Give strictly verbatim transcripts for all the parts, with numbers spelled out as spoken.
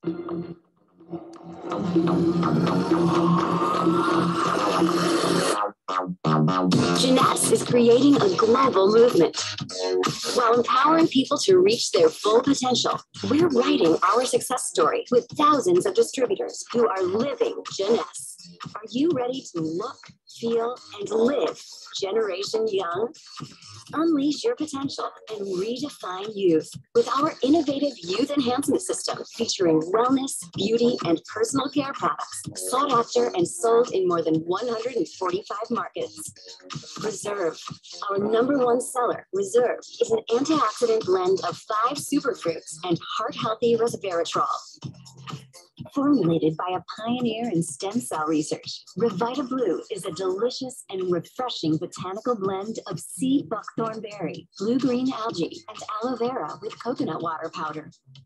Jeunesse is creating a global movement. While empowering people to reach their full potential, we're writing our success story with thousands of distributors who are living Jeunesse. Are you ready to look, feel, and live Generation Young? Unleash your potential and redefine youth with our innovative youth enhancement system featuring wellness, beauty, and personal care products sought after and sold in more than one hundred forty-five markets. Reserve, our number one seller, Reserve, is an antioxidant blend of five superfruits and heart-healthy resveratrol. Formulated by a pioneer in stem cell research, Revita Blue is a delicious and refreshing botanical blend of sea buckthorn berry, blue-green algae, and aloe vera with coconut water powder.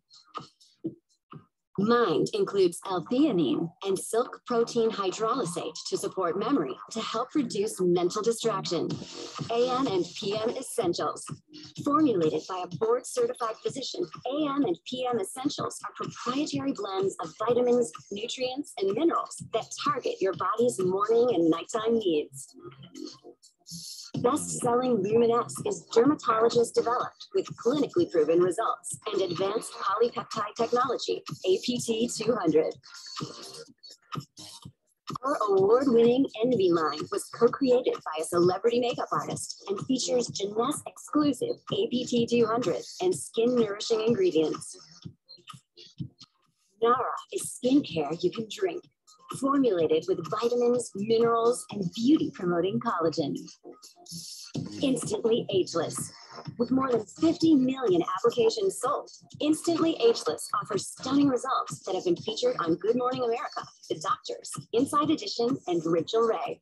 Mind includes L-theanine and silk protein hydrolysate to support memory to help reduce mental distraction. A M and P M Essentials. Formulated by a board-certified physician, A M and P M Essentials are proprietary blends of vitamins, nutrients, and minerals that target your body's morning and nighttime needs. Best-selling Luminex is dermatologist developed with clinically proven results and advanced polypeptide technology, A P T two hundred. Our award-winning Envy line was co-created by a celebrity makeup artist and features Jeunesse exclusive A P T two hundred and skin-nourishing ingredients. Nara is skincare you can drink, formulated with vitamins, minerals, and beauty-promoting collagen. Instantly Ageless. With more than fifty million applications sold, Instantly Ageless offers stunning results that have been featured on Good Morning America, The Doctors, Inside Edition, and Rachel Ray.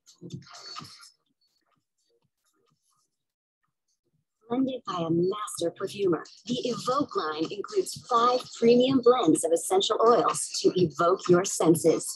Blended by a master perfumer, the Evoke line includes five premium blends of essential oils to evoke your senses.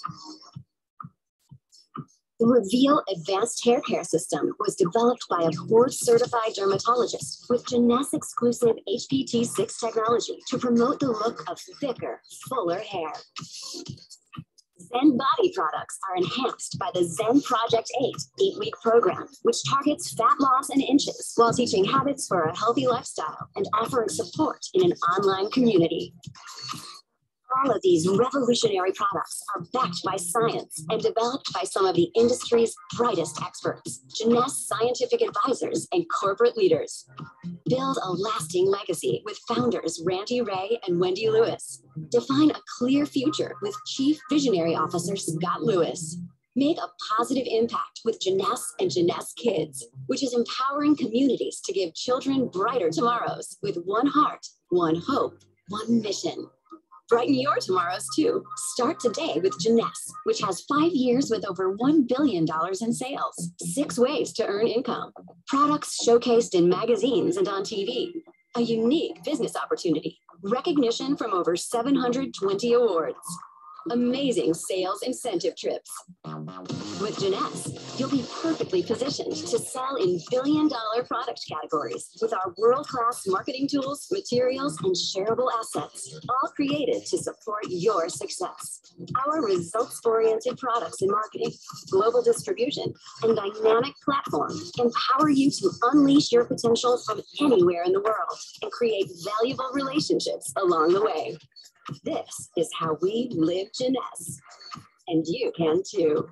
The Reveal Advanced Hair Care System was developed by a board-certified dermatologist with Jeunesse-exclusive H P T six technology to promote the look of thicker, fuller hair. Zen Body products are enhanced by the Zen Project eight eight-week program, which targets fat loss in inches while teaching habits for a healthy lifestyle and offering support in an online community. All of these revolutionary products are backed by science and developed by some of the industry's brightest experts, Jeunesse scientific advisors, and corporate leaders. Build a lasting legacy with founders Randy Ray and Wendy Lewis. Define a clear future with Chief Visionary Officer Scott Lewis. Make a positive impact with Jeunesse and Jeunesse Kids, which is empowering communities to give children brighter tomorrows with one heart, one hope, one mission. Brighten your tomorrows too. Start today with Jeunesse, which has five years with over one billion dollars in sales. Six ways to earn income. Products showcased in magazines and on T V. A unique business opportunity. Recognition from over seven hundred twenty awards. Amazing sales incentive trips. With Jeunesse, you'll be perfectly positioned to sell in billion-dollar product categories with our world-class marketing tools, materials, and shareable assets, all created to support your success. Our results-oriented products and marketing, global distribution, and dynamic platform empower you to unleash your potential from anywhere in the world and create valuable relationships along the way. This is how we live Jeunesse, and you can too.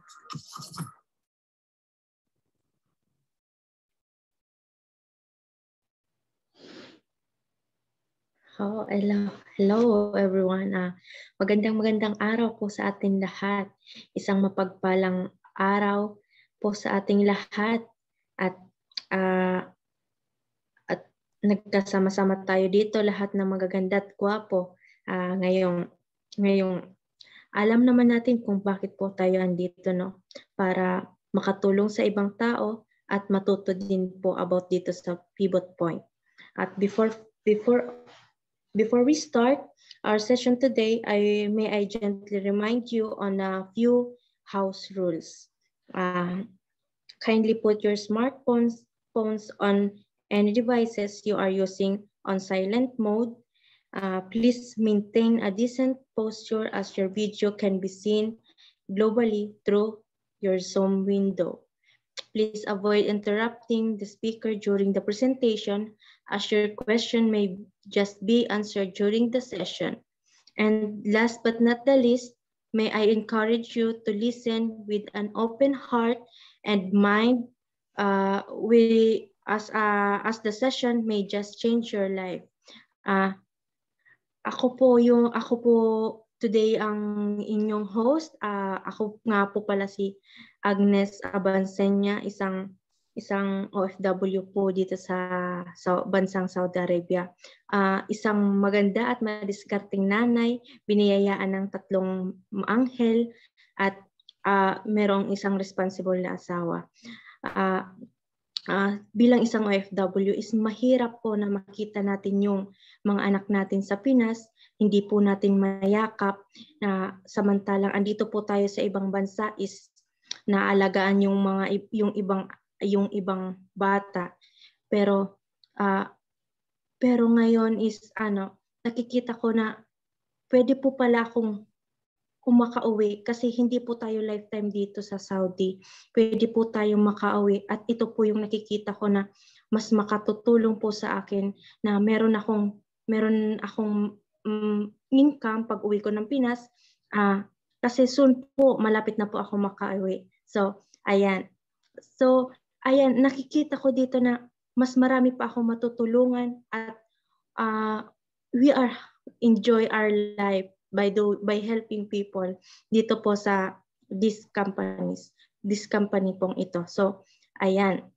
Oh, hello, hello everyone. Uh, magandang magandang araw po sa ating lahat. Isang mapagpalang araw po sa ating lahat at uh, at nagkasama-sama tayo dito lahat ng magaganda at gwapo. Uh, ngayong, ngayong alam naman natin kung bakit po tayo andito, no? Para makatulong sa ibang tao at matuto din po about dito sa pivot point. At before before before we start our session today, I may I gently remind you on a few house rules. Uh, kindly put your smartphones phones on any devices you are using on silent mode. Uh, please maintain a decent posture as your video can be seen globally through your Zoom window. Please avoid interrupting the speaker during the presentation, as your question may just be answered during the session. And last but not the least, may I encourage you to listen with an open heart and mind, uh, we, as, uh, as the session may just change your life. Uh, ako po yung, ako po today ang inyong host. Uh, ako nga po pala si Agnes Avancena, isang isang O F W po dito sa, sa bansang Saudi Arabia. Uh, isang maganda at madiskarteng nanay, biniyayaan ng tatlong anghel, at uh, merong isang responsible na asawa. Uh, uh, bilang isang O F W is mahirap po na makita natin yung mga anak natin sa Pinas, hindi po natin mayakap, na samantalang andito po tayo sa ibang bansa is naalagaan yung mga yung ibang yung ibang bata. Pero uh, pero ngayon is ano, nakikita ko na pwede po pala akong kung makauwi, kasi hindi po tayo lifetime dito sa Saudi. Pwede po tayong makauwi, at ito po yung nakikita ko na mas makatutulong po sa akin, na meron akong meron akong um, income pag uwi ko ng Pinas, uh, kasi soon po malapit na po ako makauwi. So ayan, so ayan, nakikita ko dito na mas marami pa akong matutulungan, at uh, we are enjoy our life by do by helping people dito po sa these companies, this company pong ito. So ayan,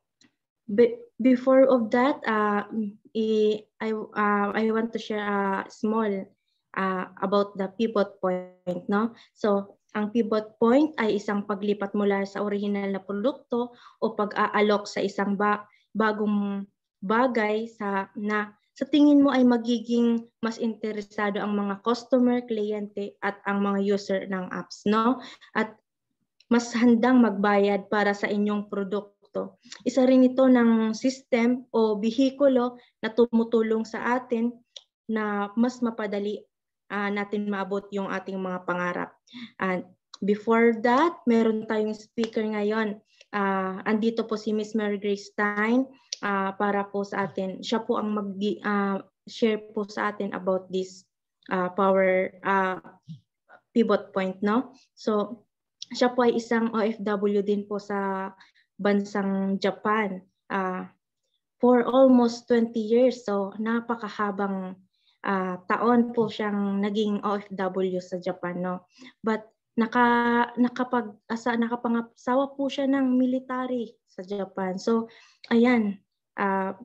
Be, before of that, uh, I uh, I want to share a small uh, about the pivot point, no? So ang pivot point ay isang paglipat mula sa original na produkto o pag-aalok sa isang ba bagong bagay sa na sa tingin mo ay magiging mas interesado ang mga customer, kliyente, at ang mga user ng apps, no? At mas handang magbayad para sa inyong produkto. Isa rin ito ng system o bihikulo na tumutulong sa atin na mas mapadali uh, natin maabot yung ating mga pangarap. And before that, meron tayong speaker ngayon. Uh, andito po si Miss Mary Grace Stein. Uh, para po sa atin, siya po ang mag-share uh, po sa atin about this uh, power uh, pivot point, no? So, siya po ay isang O F W din po sa bansang Japan uh, for almost twenty years. So, napakahabang uh, taon po siyang naging O F W sa Japan, no? But naka nakapag asa nakapangasawa po siya ng military sa Japan. So, ayan, Uh,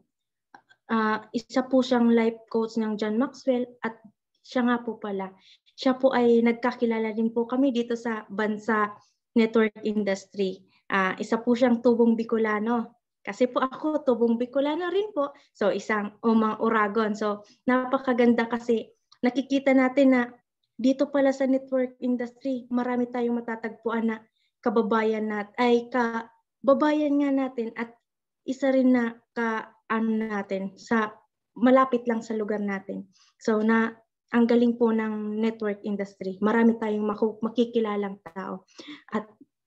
uh, isa po siyang life coach ng John Maxwell, at siya nga po pala, siya po ay nagkakilala din po kami dito sa bansa network industry. Uh, isa po siyang tubong Bicolano. Kasi po ako tubong Bicolano rin po. So isang umang Oragon. So napakaganda kasi nakikita natin na dito pala sa network industry, marami tayong matatagpuan na kababayan natin, ay kababayan nga natin, at isa rin na ka ano natin sa malapit lang sa lugar natin. So na ang galing po ng network industry. Marami tayong makikilalang tao. At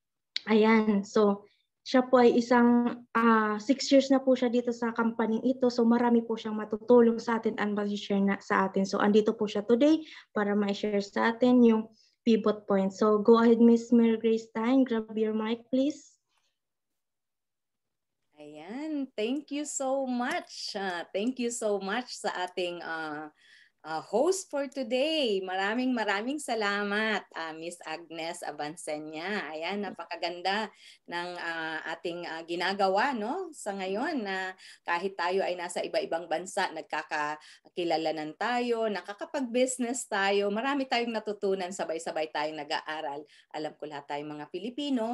ayan, so siya po ay isang uh, six years na po siya dito sa company ito. So marami po siyang matutulong sa atin at ma-share na sa atin. So andito po siya today para ma-share sa atin yung pivot point. So go ahead, Miss Mary Grace Stein. Grab your mic, please. Ayan, thank you so much. Uh, thank you so much sa ating uh, uh, host for today. Maraming maraming salamat, uh, Miss Agnes Avancena. Ayan, napakaganda ng uh, ating uh, ginagawa, no? Sa ngayon na uh, kahit tayo ay nasa iba-ibang bansa, nagkakakilalanan tayo, nakakapag-business tayo, marami tayong natutunan, sabay-sabay tayong nag-aaral. Alam ko lahat tayong mga Pilipino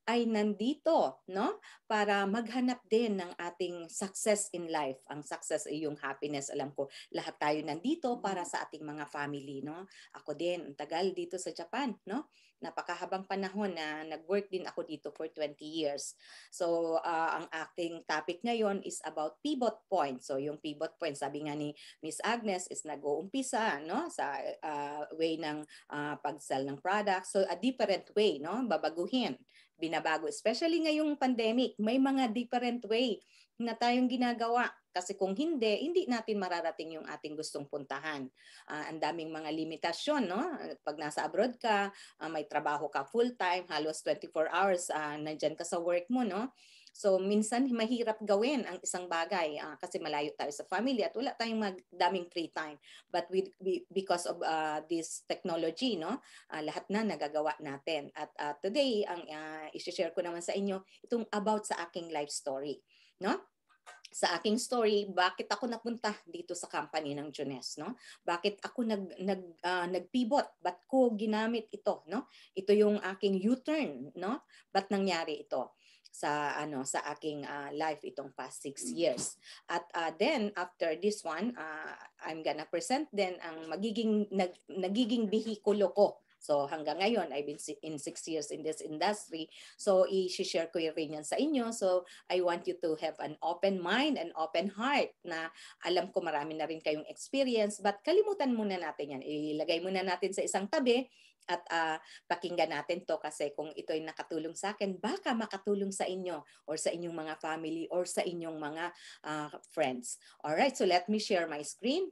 ay nandito, no? Para maghanap din ng ating success in life. Ang success ay yung happiness. Alam ko, lahat tayo nandito para sa ating mga family, no? Ako din, ang tagal dito sa Japan, no? Napakahabang panahon na nag-work din ako dito for twenty years. So, uh, ang ating topic ngayon is about pivot point. So, yung pivot point, sabi nga ni Miss Agnes, is nag-uumpisa, no? Sa uh, way ng uh, pag-sell ng product. So, a different way, no? Babaguhin, binabago. Especially ngayong pandemic, may mga different way na tayong ginagawa. Kasi kung hindi, hindi natin mararating yung ating gustong puntahan. Uh, ang daming mga limitasyon, no? Pag nasa abroad ka, uh, may trabaho ka full-time, halos twenty-four hours, uh, nandyan ka sa work mo, no? So, minsan mahirap gawin ang isang bagay uh, kasi malayo tayo sa family at wala tayong magdaming free time. But with, because of uh, this technology, no, uh, lahat na nagagawa natin. At uh, today, ang uh, i-share ko naman sa inyo, itong about sa aking life story. No? Sa aking story, bakit ako napunta dito sa company ng Jones, no? Bakit ako nag nag uh, nag-pivot? Ba't ko ginamit ito, no? Ito yung aking U-turn, no? Ba't nangyari ito sa ano sa aking uh, life itong past six years? At uh, then after this one, uh, I'm gonna present then ang magiging nag, nagiging bihikulo ko. So hanggang ngayon, I've been in six years in this industry. So i-share ko rin yan sa inyo. So I want you to have an open mind and open heart na alam ko marami na rin kayong experience. But kalimutan muna natin yan. Ilagay muna natin sa isang tabi at uh, pakinggan natin to kasi kung ito ay nakatulong sa akin, baka makatulong sa inyo or sa inyong mga family or sa inyong mga uh, friends. Alright, so let me share my screen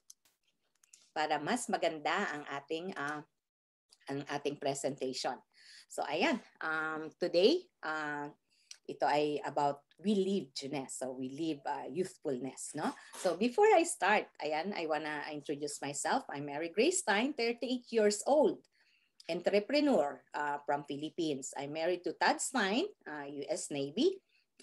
para mas maganda ang ating uh, ang ating presentation. So ayan, um, today, uh, ito ay about we live Jones. So we live uh, youthfulness, no? So before I start, ayan, I wanna introduce myself. I'm Mary Grace Stein, thirty-eight years old, entrepreneur uh, from Philippines. I'm married to Todd Stein, uh, U S Navy.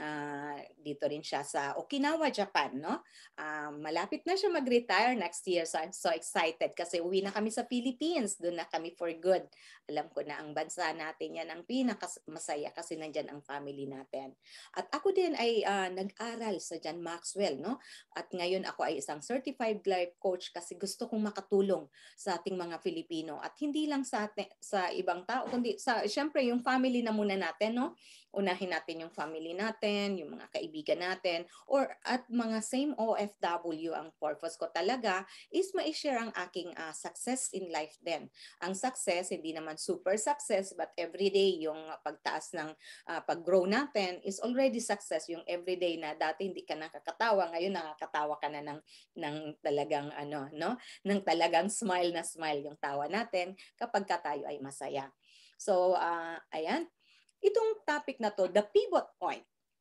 Uh, dito rin siya sa Okinawa, Japan, no? Uh, malapit na siya mag-retire next year, so I'm so excited kasi uwi na kami sa Philippines, doon na kami for good. Alam ko na ang bansa natin yan ang pinakamasaya kasi nandyan ang family natin. At ako din ay uh, nag-aral sa John Maxwell, no? At ngayon ako ay isang certified life coach kasi gusto kong makatulong sa ating mga Filipino at hindi lang sa atin, sa ibang tao, kundi sa syempre yung family na muna natin, no? Unahin natin yung family natin, yung mga kaibigan natin, or at mga same O F W. Ang purpose ko talaga is ma-share ang aking uh, success in life din. Ang success, hindi naman super success, but everyday yung pagtaas ng uh, pag-grow natin is already success. Yung everyday na dati hindi ka nakakatawa, ngayon nakakatawa ka na ng, ng talagang ano, no? Ng talagang smile na smile yung tawa natin kapag ka tayo ay masaya. So, uh, ayan. Itong topic na to, the pivot point.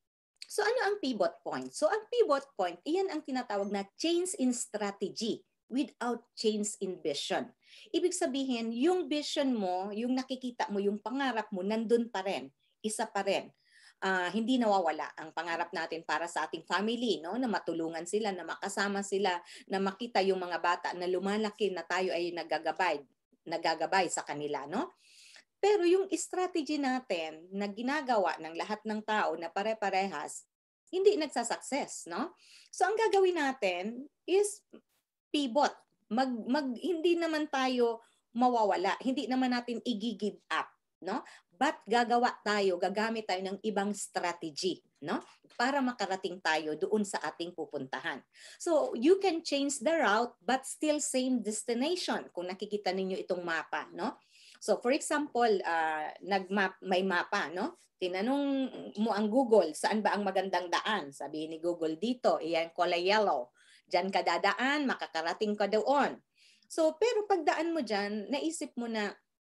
So ano ang pivot point? So ang pivot point, iyan ang tinatawag na change in strategy without change in vision. Ibig sabihin, yung vision mo, yung nakikita mo, yung pangarap mo, nandun pa rin. Isa pa rin. Uh, hindi nawawala ang pangarap natin para sa ating family, no? Na matulungan sila, na makasama sila, na makita yung mga bata na lumalaki na tayo ay nagagabay, nagagabay sa kanila, no? Pero yung strategy natin na ginagawa ng lahat ng tao na pare-parehas, hindi nagsasucess, no? So ang gagawin natin is pivot. Mag, mag, hindi naman tayo mawawala. Hindi naman natin i-give up, no? But gagawa tayo, gagamit tayo ng ibang strategy, no? Para makarating tayo doon sa ating pupuntahan. So you can change the route but still same destination. Kung nakikita ninyo itong mapa, no? So for example, uh, nagmap may mapa, no? Tinanong mo ang Google, saan ba ang magandang daan? Sabi ni Google dito, iyan kulay yellow. Diyan ka dadaan, makakarating ka doon. So pero pagdaan mo diyan, naisip mo na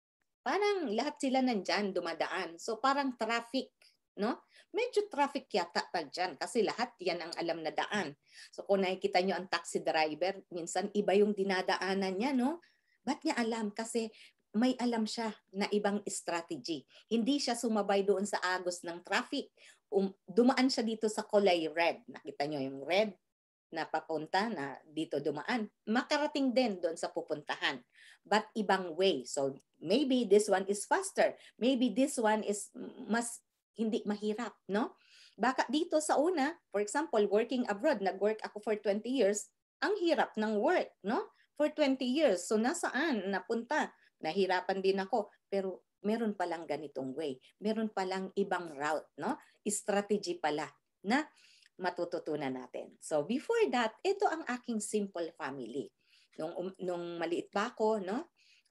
parang lahat sila nandyan dumadaan. So parang traffic, no? Medyo traffic yata pa dyan kasi lahat yan ang alam na daan. So kung nakikita nyo ang taxi driver, minsan iba yung dinadaanan niya, no? Ba't niya alam? Kasi may alam siya na ibang strategy. Hindi siya sumabay doon sa agos ng traffic. Um, dumaan siya dito sa kulay red. Nakita nyo yung red? na papunta na dito dumaan, makarating din doon sa pupuntahan. But ibang way. So maybe this one is faster. Maybe this one is mas hindi mahirap, no? Baka dito sa una, for example, working abroad, nag-work ako for twenty years, ang hirap ng work, no? For twenty years. So nasaan napunta? Nahirapan din ako. Pero meron palang ganitong way. Meron palang ibang route, no? Strategy pala na matututunan natin. So before that, ito ang aking simple family. Nung, um, nung maliit pa ako, no?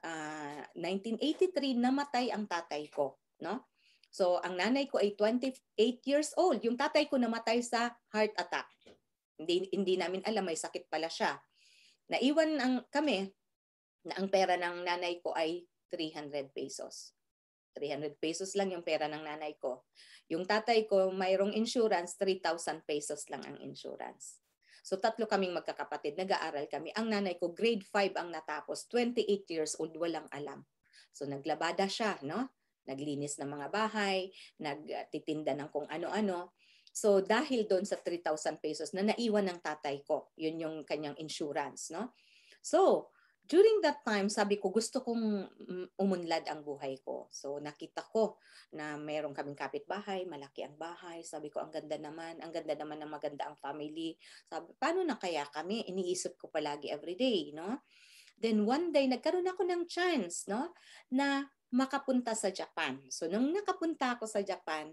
Uh, nineteen eighty-three, namatay ang tatay ko, no? So ang nanay ko ay twenty-eight years old. Yung tatay ko namatay sa heart attack. Hindi, hindi namin alam, may sakit pala siya. Naiwan ang, kami na ang pera ng nanay ko ay three hundred pesos. three hundred pesos lang yung pera ng nanay ko. Yung tatay ko, mayroong insurance, three thousand pesos lang ang insurance. So tatlo kaming magkakapatid, nag-aaral kami. Ang nanay ko, grade five ang natapos, twenty-eight years old, walang alam. So naglabada siya, no? Naglinis ng mga bahay, nagtitinda ng kung ano-ano. So dahil doon sa three thousand pesos na naiwan ng tatay ko, yun yung kanyang insurance, no? So, during that time, sabi ko, gusto kong umunlad ang buhay ko. So nakita ko na mayroon kaming kapitbahay, malaki ang bahay. Sabi ko, ang ganda naman, ang ganda naman ng maganda ang family. Sabi, paano na kaya kami? Iniisip ko palagi everyday, no? Then one day, nagkaroon ako ng chance, no? Na makapunta sa Japan. So nung nakapunta ako sa Japan,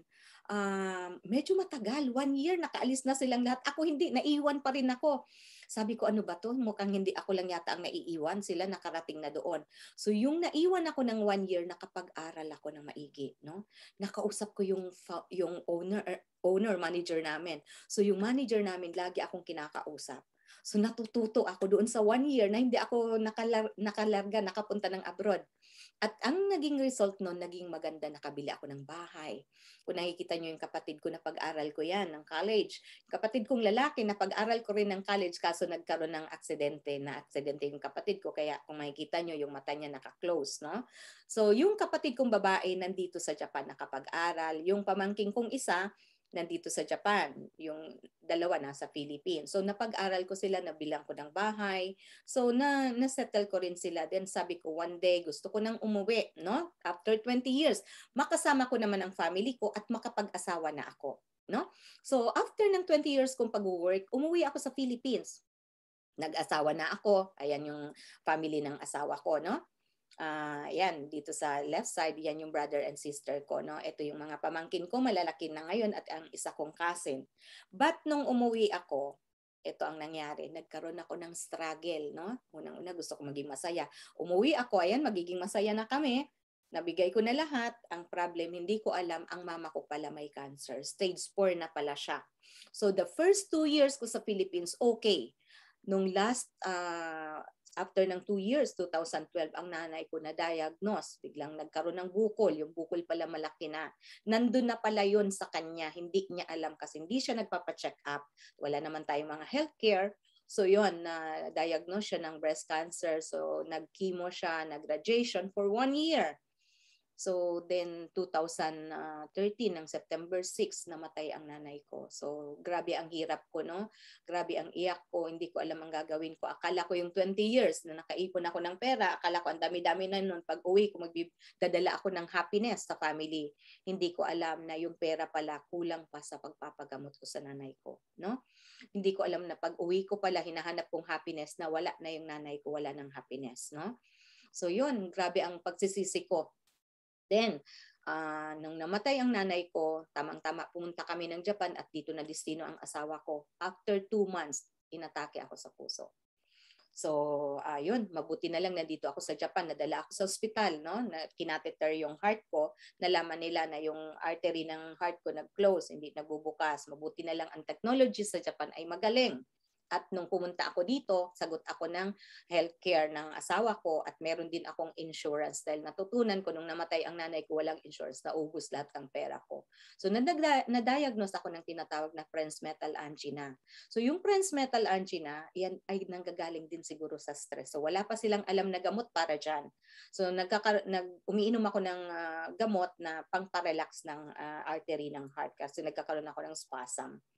uh, medyo matagal, one year, nakaalis na silang lahat. Ako hindi, naiwan pa rin ako. Sabi ko, ano ba to? Mukhang hindi ako lang yata ang naiiwan. Sila nakarating na doon. So yung naiwan ako ng one year, nakapag-aral ako ng maigi, no? Nakausap ko yung yung owner owner manager namin. So yung manager namin, lagi akong kinakausap. So natututo ako doon sa one year na hindi ako nakalar- nakalarga, nakapunta ng abroad. At ang naging result noon, naging maganda, nakabili ako ng bahay. Kung nakikita nyo yung kapatid ko na pag-aral ko yan, ng college. Kapatid kong lalaki na pag-aral ko rin ng college, kaso nagkaroon ng aksidente, na aksidente yung kapatid ko. Kaya kung makikita nyo, yung mata niya naka-close, no? So yung kapatid kong babae nandito sa Japan nakapag-aral. Yung pamangking kong isa, nandito sa Japan, yung dalawa nasa Philippines. So napag-aral ko sila, nabilang ko ng bahay. So na na-settle ko rin sila. Then sabi ko, one day gusto ko nang umuwi, no? After twenty years, makasama ko naman ang family ko at makapag-asawa na ako, no? So after ng twenty years kong pag-work, umuwi ako sa Philippines. Nag-asawa na ako. Ayan yung family ng asawa ko, no? Uh, yan, dito sa left side, yan yung brother and sister ko, no? Ito yung mga pamangkin ko, malalaki na ngayon, at ang isa kong cousin. But nung umuwi ako, ito ang nangyari, nagkaroon ako ng struggle, no? Unang-una, gusto ko maging masaya. Umuwi ako, ayan, magiging masaya na kami. Nabigay ko na lahat. Ang problem, hindi ko alam, ang mama ko pala may cancer. Stage four na pala siya. So the first two years ko sa Philippines, okay. Nung last, uh, after ng two years, two thousand twelve, ang nanay ko na-diagnose. Biglang nagkaroon ng bukol. Yung bukol pala malaki na. Nandun na pala yun sa kanya. Hindi niya alam kasi hindi siya nagpapacheck up. Wala naman tayong mga healthcare. So yun, na-diagnose siya ng breast cancer. So nag-chemo siya, nag-radiation for one year. So then two thousand thirteen, ng September six, namatay ang nanay ko. So grabe ang hirap ko, no? Grabe ang iyak ko, hindi ko alam ang gagawin ko. Akala ko yung twenty years na nakaipon ako ng pera, akala ko ang dami-dami na noon, pag uwi ko magdadala ako ng happiness sa family. Hindi ko alam na yung pera pala kulang pa sa pagpapagamot ko sa nanay ko, no? Hindi ko alam na pag uwi ko pala hinahanap kong happiness na wala na yung nanay ko, wala ng happiness, no? So yun, grabe ang pagsisisi ko. Then, uh, nung namatay ang nanay ko, tamang-tama pumunta kami ng Japan at dito na destino ang asawa ko. After two months, inatake ako sa puso. So, ayun, uh, mabuti na lang nandito ako sa Japan, nadala ako sa ospital, no? Na kinateter yung heart ko, nalaman nila na yung artery ng heart ko nag-close, hindi nagbubukas. Mabuti na lang ang technology sa Japan ay magaling. At nung pumunta ako dito, sagot ako ng healthcare ng asawa ko at meron din akong insurance dahil natutunan ko nung namatay ang nanay ko, walang insurance, naubos lahat ng pera ko. So na-diagnose ako ng tinatawag na Prince metal angina. So yung Prince metal angina, yan ay nanggagaling din siguro sa stress. So wala pa silang alam na gamot para dyan. So nagkaka- nag umiinom ako ng uh, gamot na pang-parelax ng uh, artery ng heart kasi nagkakaroon ako ng spasm.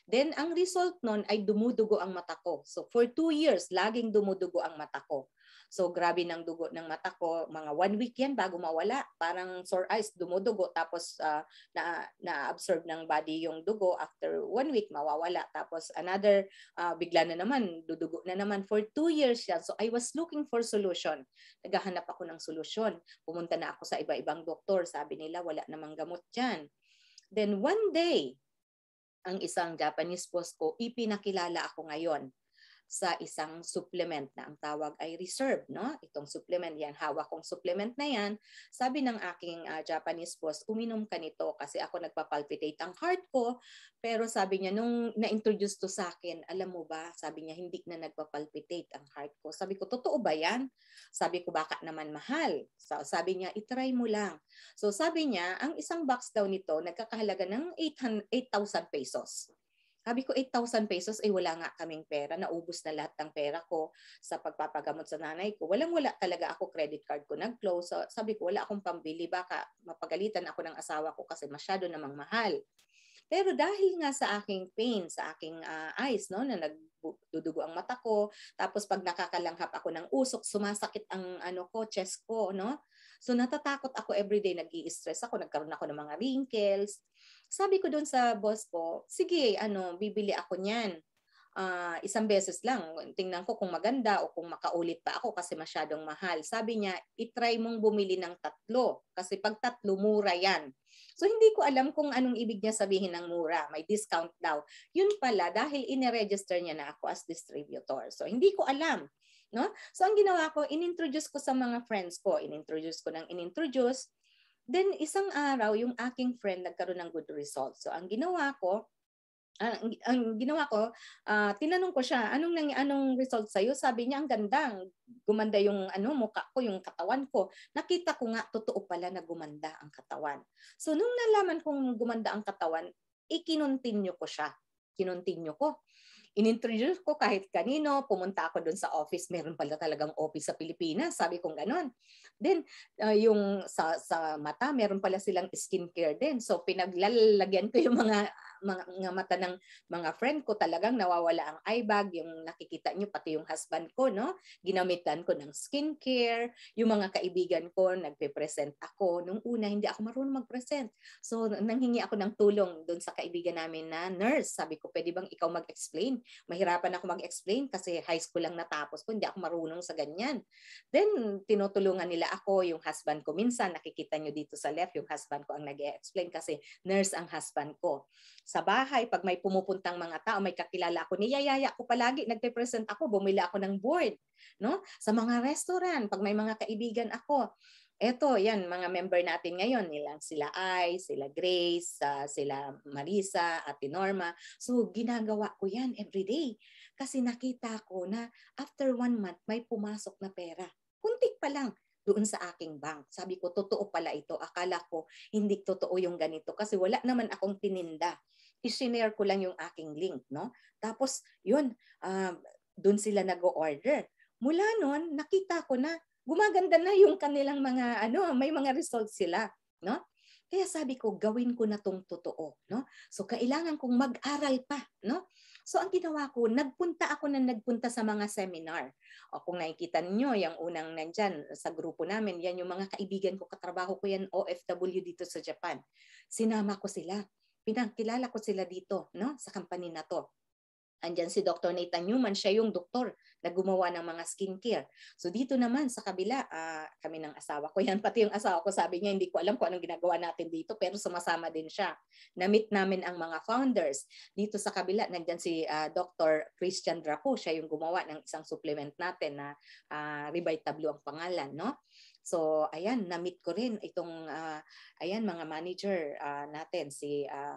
Then, ang result nun ay dumudugo ang mata ko. So, for two years, laging dumudugo ang mata ko. So, grabe ng dugo ng mata ko. Mga one week yan bago mawala. Parang sore eyes, dumudugo. Tapos, uh, na, na-absorb ng body yung dugo. After one week, mawawala. Tapos, another, uh, bigla na naman, dudugo na naman. For two years yan. So, I was looking for solution. Naghahanap ako ng solusyon. Pumunta na ako sa iba-ibang doktor. Sabi nila, wala namang gamot dyan. Then, one day, ang isang Japanese boss ko, ipinakilala ako ngayon sa isang supplement na ang tawag ay Reserve, no? Itong supplement yan, hawak kong supplement na yan. Sabi ng aking uh, Japanese boss, uminom ka nito kasi ako nagpapalpitate ang heart ko. Pero sabi niya, nung na-introduce to sa akin, alam mo ba, sabi niya, hindi na nagpapalpitate ang heart ko. Sabi ko, totoo ba yan? Sabi ko, baka naman mahal. So, sabi niya, itry mo lang. So sabi niya, ang isang box daw nito, nagkakahalaga ng eight thousand pesos. Sabi ko, eight thousand pesos, eh wala nga kaming pera. Naubos na lahat ng pera ko sa pagpapagamot sa nanay ko. Walang-wala talaga ako, credit card ko nag-close. So, sabi ko, wala akong pambili. Baka mapagalitan ako ng asawa ko kasi masyado namang mahal. Pero dahil nga sa aking pain, sa aking uh, eyes, no, na nagdudugo ang mata ko, tapos pag nakakalanghap ako ng usok, sumasakit ang ano ko, chest ko, no? So natatakot ako everyday, nag-i-stress ako, nagkaroon ako ng mga wrinkles. Sabi ko doon sa boss ko, sige, ano, bibili ako niyan. Uh, isang beses lang, tingnan ko kung maganda o kung makaulit pa ako kasi masyadong mahal. Sabi niya, itry mong bumili ng tatlo kasi pag tatlo, mura yan. So hindi ko alam kung anong ibig niya sabihin ng mura, may discount daw. Yun pala, dahil ine-register niya na ako as distributor. So hindi ko alam. No? So ang ginawa ko, in-introduce ko sa mga friends ko, in-introduce ko ng in-introduce. Then isang araw, yung aking friend nagkaroon ng good results. So ang ginawa ko, Uh, ang, ang ginawa ko, uh, tinanong ko siya, anong nang anong result sa iyo? Sabi niya, ang ganda, gumanda yung ano mukha ko, yung katawan ko. Nakita ko nga totoo pala na gumanda ang katawan. So nung nalaman kong gumanda ang katawan, ikinontinue ko siya. Kinontinue ko. In-introduce ko kahit kanino, pumunta ako doon sa office, meron pala talagang office sa Pilipinas, sabi kong ganon. Then, uh, yung sa, sa mata, meron pala silang skincare din. So, pinaglalagyan ko yung mga, mga, mga mata ng mga friend ko, talagang nawawala ang eye bag, yung nakikita nyo, pati yung husband ko, no? Ginamitan ko ng skincare, yung mga kaibigan ko, nagpe-present ako. Nung una, hindi ako marunong mag-present. So, nanghingi ako ng tulong doon sa kaibigan namin na nurse. Sabi ko, pwede bang ikaw mag-explain? Mahirapan ako mag-explain kasi high school lang natapos ko, hindi ako marunong sa ganyan. Then, tinutulungan nila ako, yung husband ko. Minsan, nakikita nyo dito sa left, yung husband ko ang nag-explain kasi nurse ang husband ko. Sa bahay, pag may pumupuntang mga tao, may kakilala ako, niyayaya ko palagi, nagpe-present ako, bumili ako ng board. No? Sa mga restaurant, pag may mga kaibigan ako, eto, yan, mga member natin ngayon, nilang sila Ai, sila Grace, uh, sila Marisa, Ate Norma. So, ginagawa ko yan everyday. Kasi nakita ko na after one month, may pumasok na pera. Kuntik pa lang doon sa aking bank. Sabi ko, totoo pala ito. Akala ko, hindi totoo yung ganito. Kasi wala naman akong tininda. I-share ko lang yung aking link, no? Tapos, yun, uh, doon sila nag-o-order. Mula noon, nakita ko na, gumaganda na yung kanilang mga ano, may mga results sila, no? Kaya sabi ko, gawin ko na tong totoo, no? So kailangan kong mag-aral pa, no? So ang ginawa ko, nagpunta ako na nagpunta sa mga seminar. O kung nakikita niyo, yung unang nandyan sa grupo namin, yan yung mga kaibigan ko, katrabaho ko yan, O F W dito sa Japan. Sinama ko sila. Pinakilala ko sila dito, no? Sa company na to. Andyan si Doctor Nathan Newman, siya yung doktor na gumawa ng mga skincare. So dito naman sa kabila, uh, kami ng asawa ko yan, pati yung asawa ko sabi niya, hindi ko alam kung anong ginagawa natin dito, pero sumasama din siya. Na-meet namin ang mga founders. Dito sa kabila, nandyan si uh, Doctor Christian Draco, siya yung gumawa ng isang supplement natin na uh, Revitablo ang pangalan, no? So ayan, na-meet ko rin itong, uh, ayan, mga manager uh, natin, si... Uh,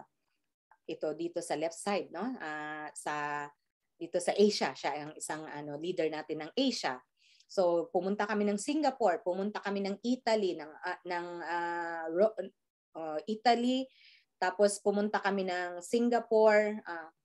ito dito sa left side, no? Uh, sa dito sa Asia, siya ang isang ano leader natin ng Asia. So pumunta kami ng Singapore, pumunta kami ng Italy, ng uh, ng uh, uh, Italy, tapos pumunta kami ng Singapore, uh,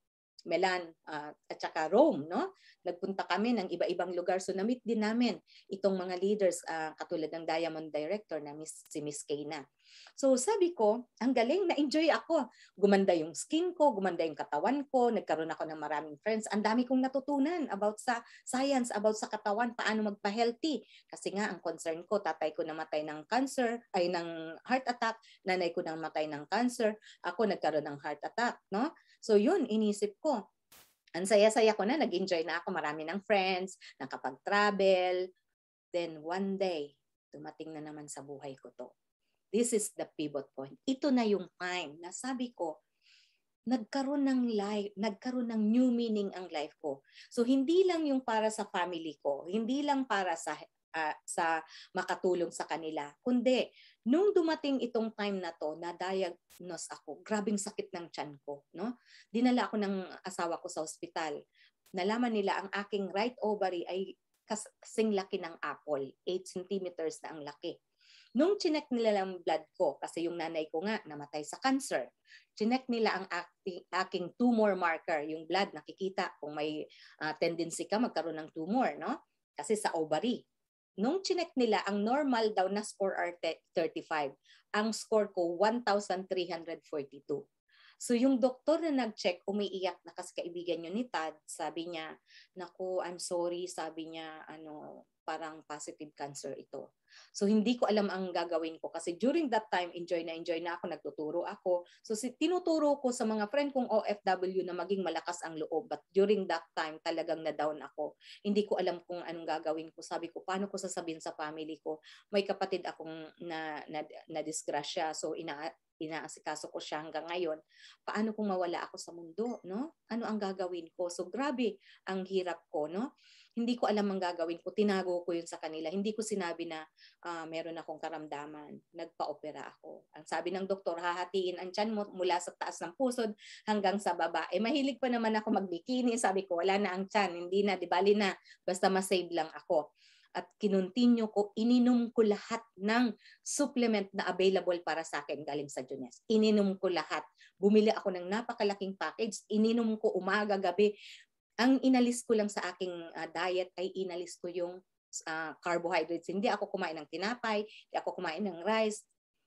Milan uh, at saka Rome, no? Nagpunta kami ng iba-ibang lugar. So na-meet din namin itong mga leaders uh, katulad ng Diamond Director na Miss, si Miss Kayna. So sabi ko, ang galing, na-enjoy ako. Gumanda yung skin ko, gumanda yung katawan ko, nagkaroon ako ng maraming friends. Ang dami kong natutunan about sa science, about sa katawan, paano magpa-healthy. Kasi nga, ang concern ko, tatay ko namatay ng cancer, ay ng heart attack, nanay ko namatay ng cancer, ako nagkaroon ng heart attack, no? So yun, inisip ko. Ang saya-saya ko na, nag-enjoy na ako, marami ng friends, nakapag-travel. Then one day, dumating na naman sa buhay ko to. This is the pivot point. Ito na yung time na sabi ko, nagkaroon ng life, nagkaroon ng new meaning ang life ko. So hindi lang yung para sa family ko, hindi lang para sa uh, sa makatulong sa kanila, kundi nung dumating itong time na to, na-diagnose ako, grabing sakit ng tiyan ko, no? Dinala ako ng asawa ko sa ospital. Nalaman nila ang aking right ovary ay kasing laki ng apple, eight centimeters na ang laki. Nung chinek nila ang blood ko, kasi yung nanay ko nga namatay sa cancer, chinek nila ang aking, aking tumor marker, yung blood, nakikita kung may uh, tendency ka magkaroon ng tumor, no? Kasi sa ovary. Nung chinek nila, ang normal daw na score are thirty-five. Ang score ko, one thousand three hundred forty-two. So yung doktor na nag-check, umiiyak na kasi kaibigan nyo ni Tad. Sabi niya, naku, I'm sorry. Sabi niya, ano, parang positive cancer ito. So hindi ko alam ang gagawin ko kasi during that time, enjoy na enjoy na ako, nagtuturo ako. So si, tinuturo ko sa mga friend kong O F W na maging malakas ang loob. But during that time, talagang na-down ako. Hindi ko alam kung anong gagawin ko. Sabi ko, paano ko sasabihin sa family ko? May kapatid akong na, na, na disgrasya. So ina inaasikaso ko siya hanggang ngayon. Paano kung mawala ako sa mundo, no? Ano ang gagawin ko? So grabe ang hirap ko, no? Hindi ko alam ang gagawin ko. Tinago ko yun sa kanila. Hindi ko sinabi na uh, meron akong karamdaman. Nagpa-opera ako. Ang sabi ng doktor, hahatiin ang tiyan mo mula sa taas ng pusod hanggang sa baba. Eh mahilig pa naman ako magbikini. Sabi ko, wala na ang tiyan. Hindi na, di bali na. Basta masave lang ako. At kinontinue ko, ininom ko lahat ng supplement na available para sa akin galing sa Junes. Ininom ko lahat. Bumili ako ng napakalaking package. Ininom ko umaga, gabi. Ang inalis ko lang sa aking uh, diet ay inalis ko yung uh, carbohydrates. Hindi ako kumain ng tinapay, hindi ako kumain ng rice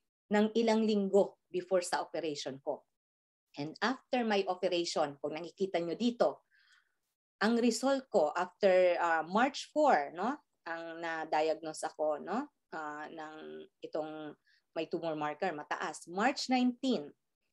ng ilang linggo before sa operation ko. And after my operation, kung nakikita nyo dito, ang result ko after uh, March four, no? Ang na-diagnose ako, no? Uh, ng itong may tumor marker mataas. March nineteen,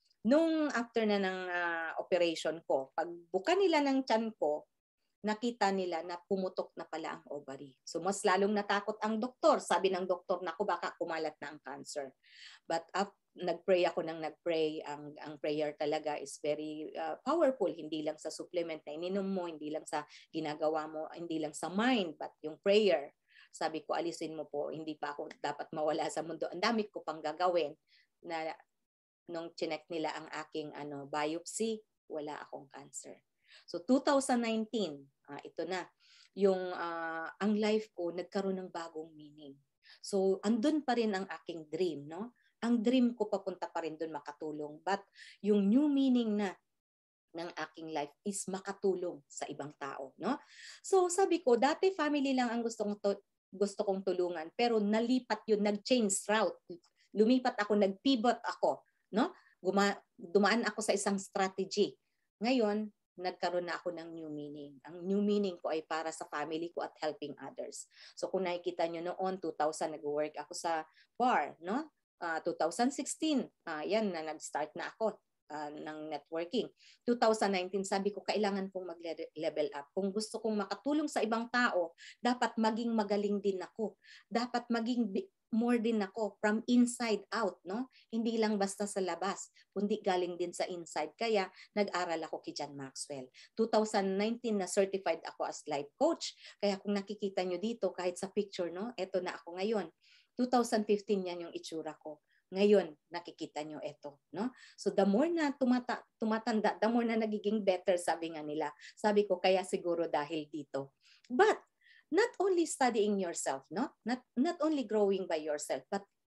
nung after na ng uh, operation ko, pagbuka nila ng tiyan ko, nakita nila na pumutok na pala ang ovary. So mas lalong natakot ang doktor. Sabi ng doktor, naku, baka kumalat na ang cancer. But up, nag-pray ako ng nag-pray. Ang, ang prayer talaga is very uh, powerful. Hindi lang sa supplement na ininom mo, hindi lang sa ginagawa mo, hindi lang sa mind, but yung prayer. Sabi ko, alisin mo po, hindi pa ako dapat mawala sa mundo. Ang dami ko pang gagawin na nung chinek nila ang aking ano biopsy, wala akong cancer. So two thousand nineteen, uh, ito na, yung uh, ang life ko nagkaroon ng bagong meaning. So andun pa rin ang aking dream, no? Ang dream ko papunta pa rin dun makatulong. But yung new meaning na ng aking life is makatulong sa ibang tao, no? So sabi ko, dati family lang ang gusto kong to, gusto kong tulungan, pero nalipat yun, nag-change route. Lumipat ako, nag-pivot ako. No? Guma- dumaan ako sa isang strategy. Ngayon, nagkaroon na ako ng new meaning. Ang new meaning ko ay para sa family ko at helping others. So kung nakikita nyo noon, two thousand, nag-work ako sa bar. No? Uh, two thousand sixteen, uh, yan na nag-start na ako uh, ng networking. two thousand nineteen, sabi ko, kailangan kong mag-level up. Kung gusto kong makatulong sa ibang tao, dapat maging magaling din ako. Dapat maging more din ako from inside out, no? Hindi lang basta sa labas, kundi galing din sa inside. Kaya nag-aral ako kay John Maxwell. two thousand nineteen na certified ako as life coach. Kaya kung nakikita nyo dito, kahit sa picture, no? Eto na ako ngayon. two thousand fifteen yan yung itsura ko. Ngayon, nakikita nyo ito, no? So the more na tumata, tumatanda, the more na nagiging better, sabi nga nila. Sabi ko, kaya siguro dahil dito. But not only studying yourself, no? Not not only growing by yourself, but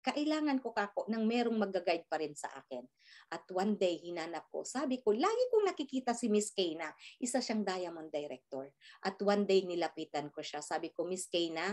kailangan ko kako ng merong mag-guide pa rin sa akin. At one day, hinanap ko. Sabi ko, lagi kong nakikita si Miss Kayna. Isa siyang Diamond Director. At one day, nilapitan ko siya. Sabi ko, Miss Kayna,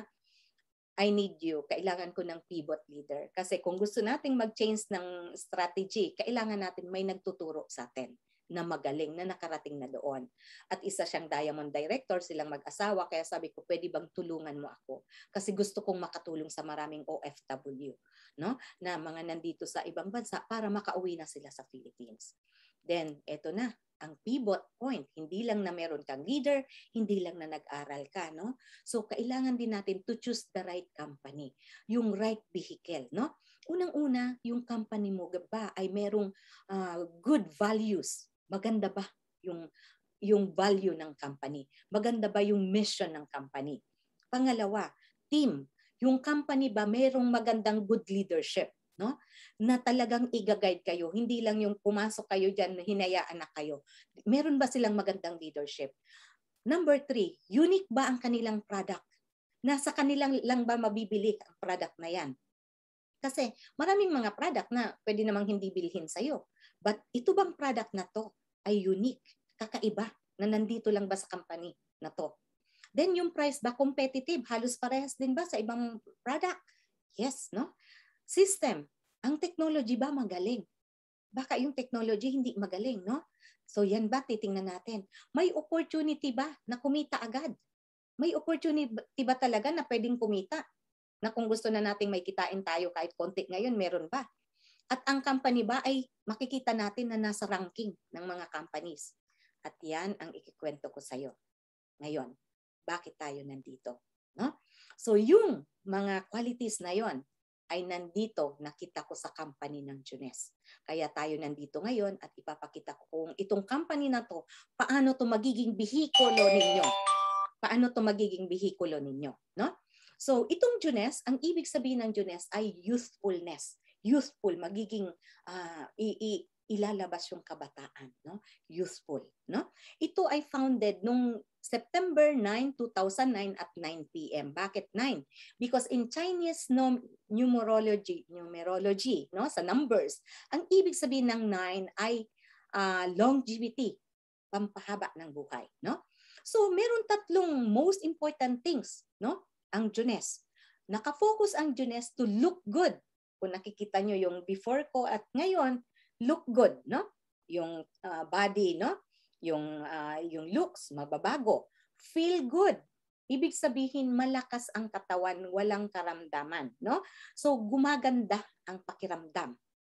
I need you. Kailangan ko ng pivot leader. Kasi kung gusto nating mag-change ng strategy, kailangan natin may nagtuturo sa atin na magaling, na nakarating na doon. At isa siyang Diamond Director, silang mag-asawa. Kaya sabi ko, pwede bang tulungan mo ako? Kasi gusto kong makatulong sa maraming O F W, no? Na mga nandito sa ibang bansa para makauwi na sila sa Philippines. Then, eto na. Ang pivot point, hindi lang na meron kang leader, hindi lang na nag-aral ka, no? So, kailangan din natin to choose the right company, yung right vehicle, no? Unang-una, yung company mo ba ay merong uh, good values? Maganda ba yung, yung value ng company? Maganda ba yung mission ng company? Pangalawa, team. Yung company ba merong magandang good leadership? No? Na talagang i-guide kayo, hindi lang yung pumasok kayo dyan, hinayaan na kayo. Meron ba silang magandang leadership? Number three, unique ba ang kanilang product? Nasa kanilang lang ba mabibili ang product na yan? Kasi maraming mga product na pwede namang hindi bilhin sa'yo. But ito bang product na to ay unique, kakaiba, na nandito lang ba sa company na to? Then yung price ba competitive? Halos parehas din ba sa ibang product? Yes, no? System, ang technology ba magaling? Baka yung technology hindi magaling, no? So yan ba, titingnan natin. May opportunity ba na kumita agad? May opportunity ba talaga na pwedeng kumita? Na kung gusto na nating may kitain tayo kahit konti ngayon, meron ba? At ang company ba ay makikita natin na nasa ranking ng mga companies. At yan ang ikikwento ko sa'yo. Ngayon, bakit tayo nandito? No? So yung mga qualities na yon ay nandito, nakita ko sa company ng Junes. Kaya tayo nandito ngayon at ipapakita ko kung itong company na to, paano to magiging bihikulo ninyo. Paano to magiging bihikulo ninyo. No? So itong Junes, ang ibig sabihin ng Junes ay youthfulness. Youthful, magiging uh, i- i- ilalabas yung kabataan. No? Youthful. No? Ito ay founded nung September ninth, two thousand nine at nine p m Bakit nine? Because in Chinese no, numerology, numerology, no, sa numbers, ang ibig sabihin ng nine ay uh, longevity, pampahaba ng buhay, no? So, meron tatlong most important things, no? Ang Junes. Naka-focus ang Junes to look good. Kung nakikita nyo yung before ko at ngayon, look good, no? Yung uh, body, no? Yung uh, yung looks mababago, feel good, ibig sabihin malakas ang katawan, walang karamdaman, no? So gumaganda ang pakiramdam.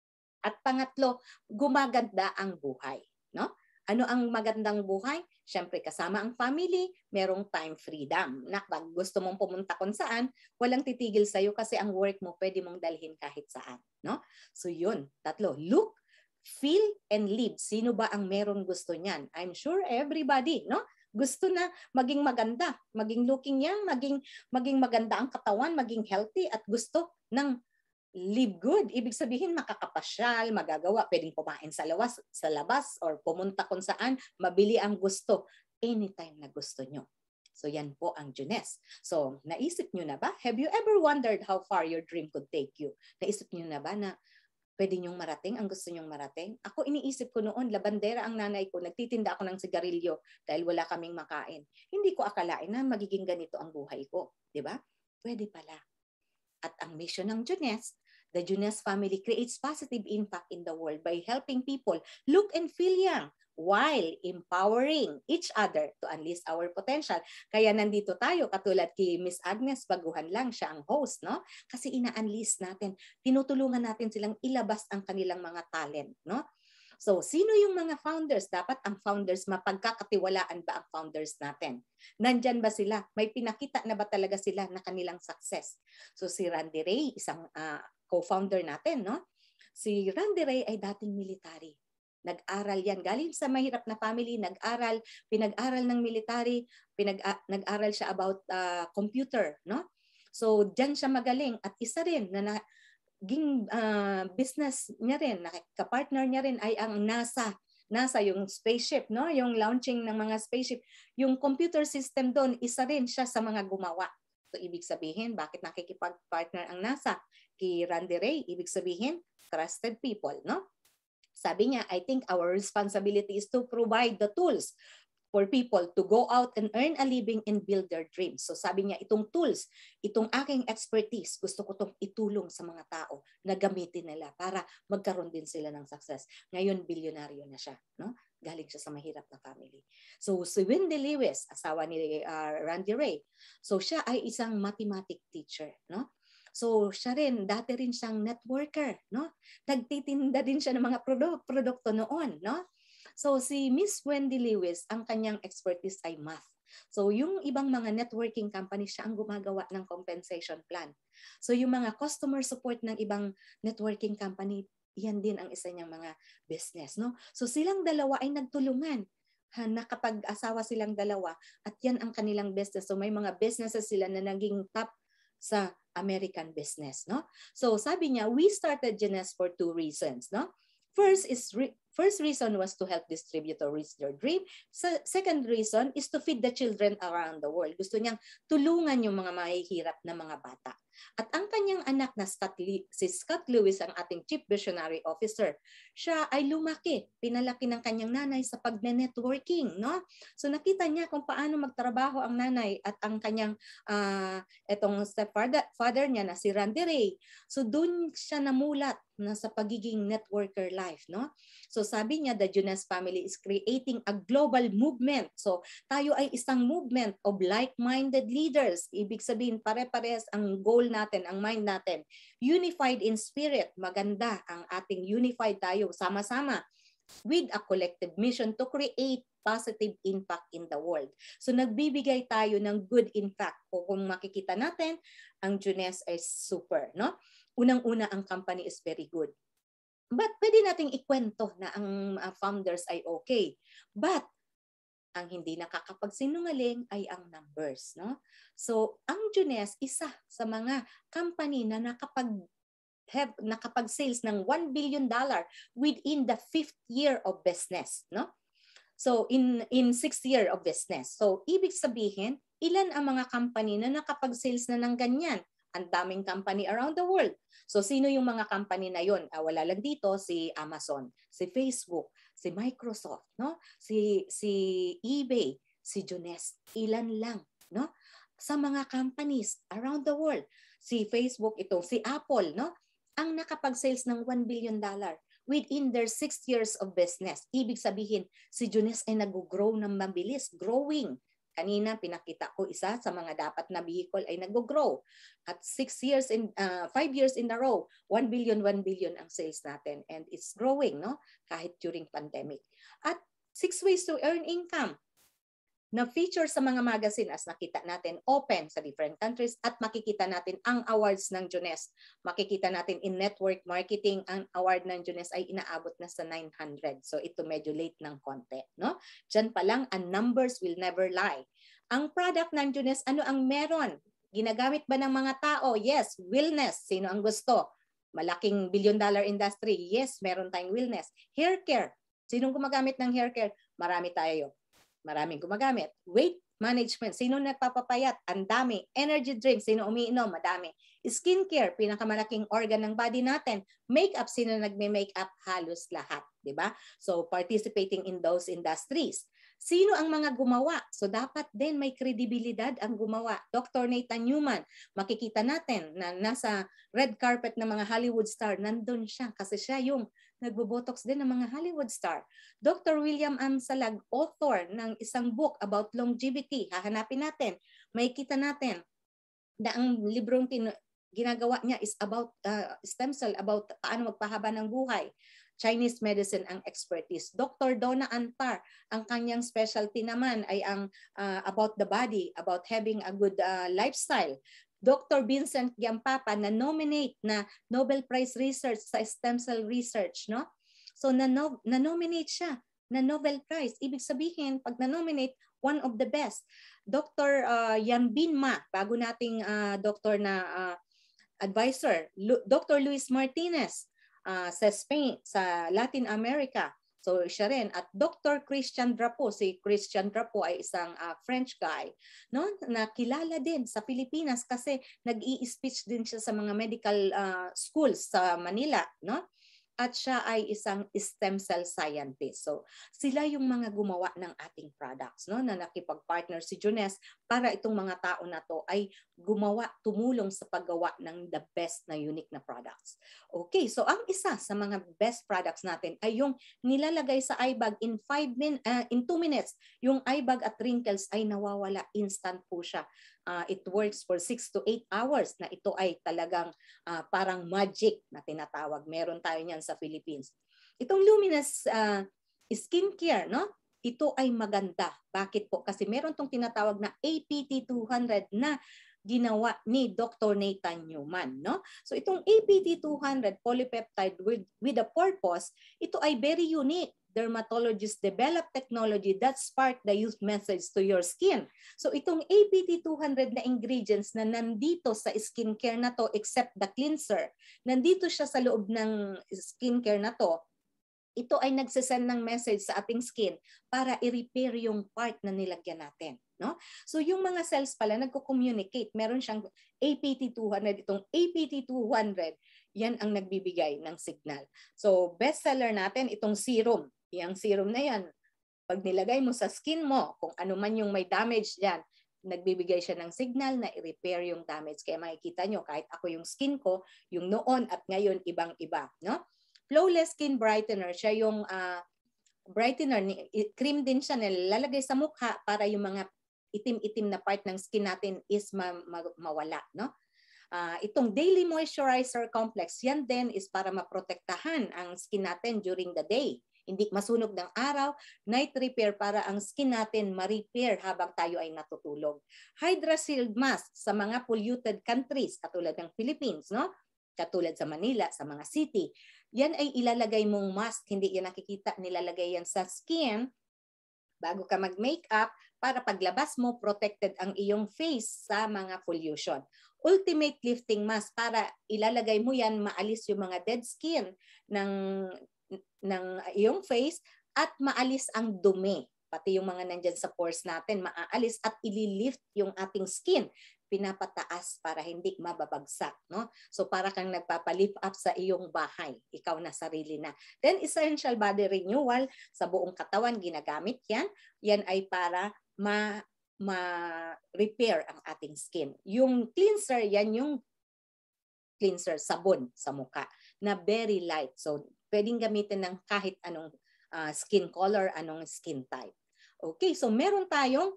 At pangatlo, gumaganda ang buhay, no? Ano ang magandang buhay? Siyempre kasama ang family, merong time freedom. Na pag gusto mong pumunta kung saan, walang titigil sa iyo kasi ang work mo pwede mong dalhin kahit saan, no? So yun, tatlo, look, feel and live. Sino ba ang meron gusto niyan? I'm sure everybody, no? Gusto na maging maganda, maging looking young, maging maging maganda ang katawan, maging healthy at gusto ng live good. Ibig sabihin makakapasyal, magagawa, pwedeng kumain sa labas, sa labas or pumunta kung saan, mabili ang gusto anytime na gusto nyo. So yan po ang Junes. So naisip nyo na ba? Have you ever wondered how far your dream could take you? Naisip nyo na ba na pwede niyong marating ang gusto niyong marating? Ako iniisip ko noon, labandera ang nanay ko, nagtitinda ako ng sigarilyo dahil wala kaming makain. Hindi ko akalain na magiging ganito ang buhay ko. Diba? Pwede pala. At ang mission ng Junes, the Junes family creates positive impact in the world by helping people look and feel young while empowering each other to unleash our potential. Kaya nandito tayo, katulad kay Miss Agnes, baguhan lang siya ang host, no? Kasi ina-unleash natin, tinutulungan natin silang ilabas ang kanilang mga talent, no? So, sino yung mga founders? Dapat ang founders, mapagkakatiwalaan ba ang founders natin? Nandyan ba sila? May pinakita na ba talaga sila na kanilang success? So, si Randy Ray, isang uh, co-founder natin, no? Si Randy Ray ay dating military. Nag-aral yan. Galing sa mahirap na family, nag-aral, pinag-aral ng military, pinag nag-aral siya about uh, computer, no? So, dyan siya magaling. At isa rin na naging uh, business niya rin, kapartner niya rin ay ang NASA. NASA, yung spaceship, no? Yung launching ng mga spaceship. Yung computer system doon, isa rin siya sa mga gumawa. So ibig sabihin, bakit nakikipag-partner ang NASA kay Randy Ray? Ibig sabihin, trusted people, no? Sabi niya, I think our responsibility is to provide the tools for people to go out and earn a living and build their dreams. So sabi niya, itong tools, itong aking expertise, gusto ko itong itulong sa mga tao na gamitin nila para magkaroon din sila ng success. Ngayon, bilyonaryo na siya, no? Galing siya sa mahirap na family. So si Wendy Lewis, asawa ni uh, Randy Ray, so siya ay isang mathematic teacher, no? So siya rin, dati rin siyang networker, no? Nagtitinda din siya ng mga produk produkto noon, no? So si Miss Wendy Lewis, ang kanyang expertise ay math. So yung ibang mga networking company, siya ang gumagawa ng compensation plan. So yung mga customer support ng ibang networking company, yan din ang isa niyang mga business, no? So silang dalawa ay nagtulungan. Ha, nakapag-asawa silang dalawa at yan ang kanilang business. So may mga businesses sila na naging top sa American business, no? So sabi niya, we started Jeunesse for two reasons, no? First is re first reason was to help distributor reach their dream. So, second reason is to feed the children around the world. Gusto niyang tulungan yung mga mahihirap na mga bata. At ang kanyang anak na Scott Lee, si Scott Lewis, ang ating Chief Visionary Officer, siya ay lumaki, pinalaki ng kanyang nanay sa pag-networking, no? So nakita niya kung paano magtrabaho ang nanay at ang kanyang uh, etong stepfather father niya na si Randy Ray. So doon siya namulat na sa pagiging networker life, no? So sabi niya, the Jeunesse family is creating a global movement. So tayo ay isang movement of like-minded leaders. Ibig sabihin, pare-parehas ang goal natin, ang mind natin. Unified in spirit. Maganda ang ating unified tayo, sama-sama with a collective mission to create positive impact in the world. So nagbibigay tayo ng good impact. O kung makikita natin, ang Jeunesse ay super, no? Unang-una, ang company is very good. But pwede nating ikwento na ang uh, founders ay okay. But ang hindi nakakapagsinungaling ay ang numbers, no? So, ang Jeunesse, isa sa mga company na nakapag have nakapag-sales ng one billion dollar within the fifth year of business, no? So, in in sixth year of business. So, ibig sabihin, ilan ang mga company na nakapag-sales na ng ganyan? Ang daming company around the world. So, sino yung mga company na yon? Ah, wala lang dito si Amazon, si Facebook, si Microsoft, no? Si si eBay, si Jeunesse. Ilan lang, no? Sa mga companies around the world. Si Facebook, ito, si Apple, no? Ang nakapag-sales ng one billion dollar within their six years of business. Ibig sabihin, si Jeunesse ay nag-grow ng mabilis, growing. Kanina pinakita ko isa sa mga dapat na vehicle ay nag-grow. At six years in uh, five years in a row, one billion, one billion ang sales natin, and it's growing, no? Kahit during pandemic. At six ways to earn income na feature sa mga magazine, as nakita natin, open sa different countries, at makikita natin ang awards ng Jeunesse. Makikita natin in network marketing, ang award ng Jeunesse ay inaabot na sa nine hundred. So ito medyo late ng konti, no? Diyan pa lang, and numbers will never lie. Ang product ng Jeunesse, ano ang meron? Ginagamit ba ng mga tao? Yes. Wellness, sino ang gusto? Malaking billion dollar industry, yes, meron tayong wellness. Hair care, sinong gumagamit ng hair care? Marami tayo. Maraming gumagamit. Weight management, sino nagpapapayat? Ang dami. Energy drink, sino umiinom? Madami. Skincare, pinakamalaking organ ng body natin. Makeup, sino nagme-makeup? Halos lahat, di ba? So participating in those industries. Sino ang mga gumawa? So dapat din may kredibilidad ang gumawa. Doctor Nathan Newman, makikita natin na nasa red carpet ng mga Hollywood star, nandun siya kasi siya yung nagbobotox din ng mga Hollywood star. Doctor William Amsalag, author ng isang book about longevity. Hahanapin natin. May kita natin na ang librong ginagawa niya is about uh, stem cell, about paano magpahaba ng buhay. Chinese medicine ang expertise. Doctor Donna Antar, ang kanyang specialty naman ay ang uh, about the body, about having a good uh, lifestyle. Doctor Vincent Giampapa, na-nominate na Nobel Prize Research sa stem cell research, no? So na-nominate siya na Nobel Prize. Ibig sabihin, pag na-nominate, one of the best. Doctor Uh, Yanbin Ma, bago nating uh, doctor na uh, advisor. Lu Doctor Luis Martinez uh, sa Spain, sa Latin America. So So siya rin. At Doctor Christian Drapo, si Christian Drapo ay isang uh, French guy, no, na kilala din sa Pilipinas kasi nag-i-speech din siya sa mga medical uh, schools sa Manila, no? At siya ay isang stem cell scientist. So, sila yung mga gumawa ng ating products, no, na nakipag-partner si Jones para itong mga tao na to ay gumawa, tumulong sa paggawa ng the best na unique na products. Okay, so ang isa sa mga best products natin ay yung nilalagay sa eye bag in five min uh, in two minutes. Yung eye bag at wrinkles ay nawawala, instant po siya. Uh, it works for six to eight hours na ito ay talagang uh, parang magic na tinatawag. Meron tayo niyan sa Philippines. Itong luminous uh, skincare, no? Ito ay maganda. Bakit po? Kasi meron tong tinatawag na A P T two hundred na ginawa ni Doctor Nathan Newman, no? So itong A P T two hundred polypeptide with with a purpose, ito ay very unique. Dermatologists develop technology that spark the youth message to your skin. So itong A P T two hundred na ingredients na nandito sa skincare na to, except the cleanser, nandito siya sa loob ng skincare na to, ito ay nagsasend ng message sa ating skin para i-repair yung part na nilagyan natin, no? So yung mga cells pala nagko-communicate. Meron siyang A P T two hundred, itong A P T two hundred, yan ang nagbibigay ng signal. So bestseller natin itong serum. Yang serum na yan, pag nilagay mo sa skin mo, kung ano man yung may damage diyan, nagbibigay siya ng signal na i-repair yung damage. Kaya makikita nyo, kahit ako yung skin ko, yung noon at ngayon ibang-iba, no? Flawless Skin Brightener, siya yung uh, brightener, cream din siya, nilalagay sa mukha para yung mga itim-itim na part ng skin natin is ma ma mawala, no? Uh, itong Daily Moisturizer Complex, yan din is para maprotektahan ang skin natin during the day. Hindi masunog ng araw, night repair para ang skin natin ma-repair habang tayo ay natutulog. Hydra Shield Mask sa mga polluted countries katulad ng Philippines, no? Katulad sa Manila, sa mga city. Yan ay ilalagay mong mask, hindi yan nakikita, nilalagay yan sa skin bago ka mag-makeup para paglabas mo, protected ang iyong face sa mga pollution. Ultimate Lifting Mask para ilalagay mo yan, maalis yung mga dead skin ng ng iyong face at maalis ang dumi. Pati yung mga nandyan sa pores natin, maaalis at ililift yung ating skin. Pinapataas para hindi mababagsak, no? So para kang nagpapalift up sa iyong bahay, ikaw na sarili na. Then Essential Body Renewal sa buong katawan, ginagamit yan. Yan ay para ma ma-repair ang ating skin. Yung cleanser, yan yung cleanser, sabon sa mukha na very light. So pwedeng gamitin ng kahit anong uh, skin color, anong skin type. Okay, so meron tayong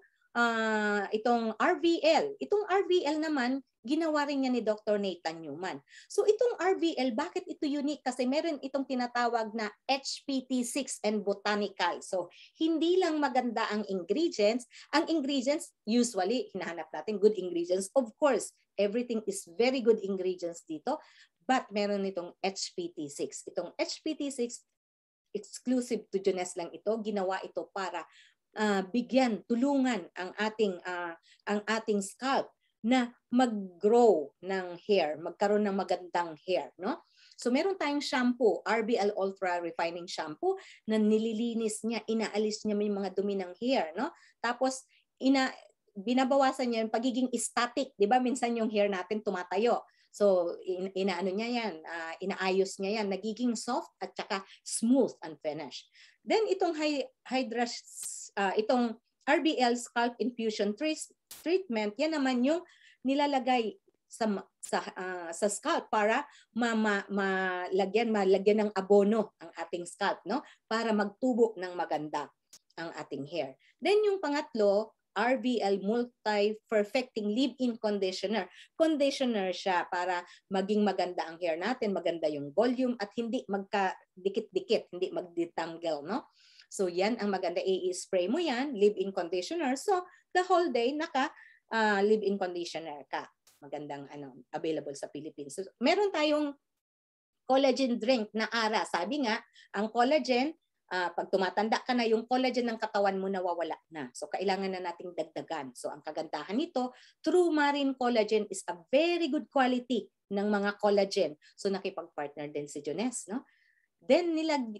uh, itong R V L. Itong R V L naman, ginawa rin niya ni Doctor Nathan Newman. So itong R V L, bakit ito unique? Kasi meron itong tinatawag na H P T six and botanical. So hindi lang maganda ang ingredients. Ang ingredients, usually, hinahanap natin good ingredients. Of course, everything is very good ingredients dito. But meron itong H P T six. Itong H P T six, exclusive to Jones lang ito. Ginawa ito para uh, bigyan, tulungan ang ating, uh, ang ating scalp na mag-grow ng hair, magkaroon ng magandang hair, no? So meron tayong shampoo, R B L Ultra Refining Shampoo, na nililinis niya, inaalis niya yung mga dumi ng hair, no? Tapos, ina, binabawasan niya yung pagiging static, di ba? Minsan yung hair natin tumatayo. So, in, inaano niya yan, uh, inaayos niya yan, nagiging soft at saka smooth and finished. Then, itong Hydra, uh, itong R B L Scalp Infusion Treatment, yan naman yung nilalagay sa sa uh, sa scalp para ma, ma, malagyan malagyan ng abono ang ating scalp, no? Para magtubo ng maganda ang ating hair. Then, yung pangatlo, R B L Multi-Perfecting Leave-In Conditioner. Conditioner siya para maging maganda ang hair natin, maganda yung volume at hindi magka-dikit-dikit, hindi mag-detangle, no? So yan ang maganda, i-spray mo yan, leave-in conditioner. So the whole day naka uh, leave-in conditioner ka. Magandang ano, available sa Philippines. So, meron tayong collagen drink na ara. Sabi nga, ang collagen, Uh, pag tumatanda ka na, yung collagen ng katawan mo nawawala na. So, kailangan na nating dagdagan. So, ang kagandahan nito, True Marine Collagen is a very good quality ng mga collagen. So, nakipag-partner din si Jones, no? Then, nilag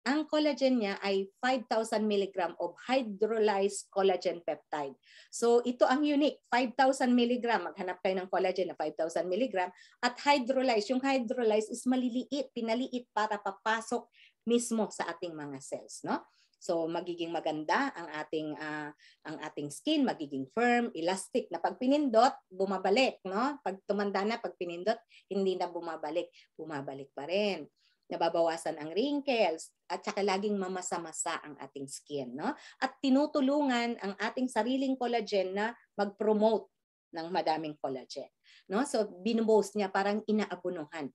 ang collagen niya ay five thousand milligram of hydrolyzed collagen peptide. So ito ang unique, five thousand milligram. Maghanap kayo ng collagen na five thousand milligram. At hydrolyzed, yung hydrolyzed is maliliit, pinaliit para papasok mismo sa ating mga cells, no? So magiging maganda ang ating uh, ang ating skin, magiging firm, elastic na pag pinindot, bumabalik, no? Pag tumanda na, pag pinindot, hindi na bumabalik, bumabalik pa rin. Nababawasan ang wrinkles at saka laging mamasa-masa ang ating skin, no? At tinutulungan ang ating sariling collagen na mag-promote ng madaming collagen, no? So binuboast niya, parang inaabunuhan.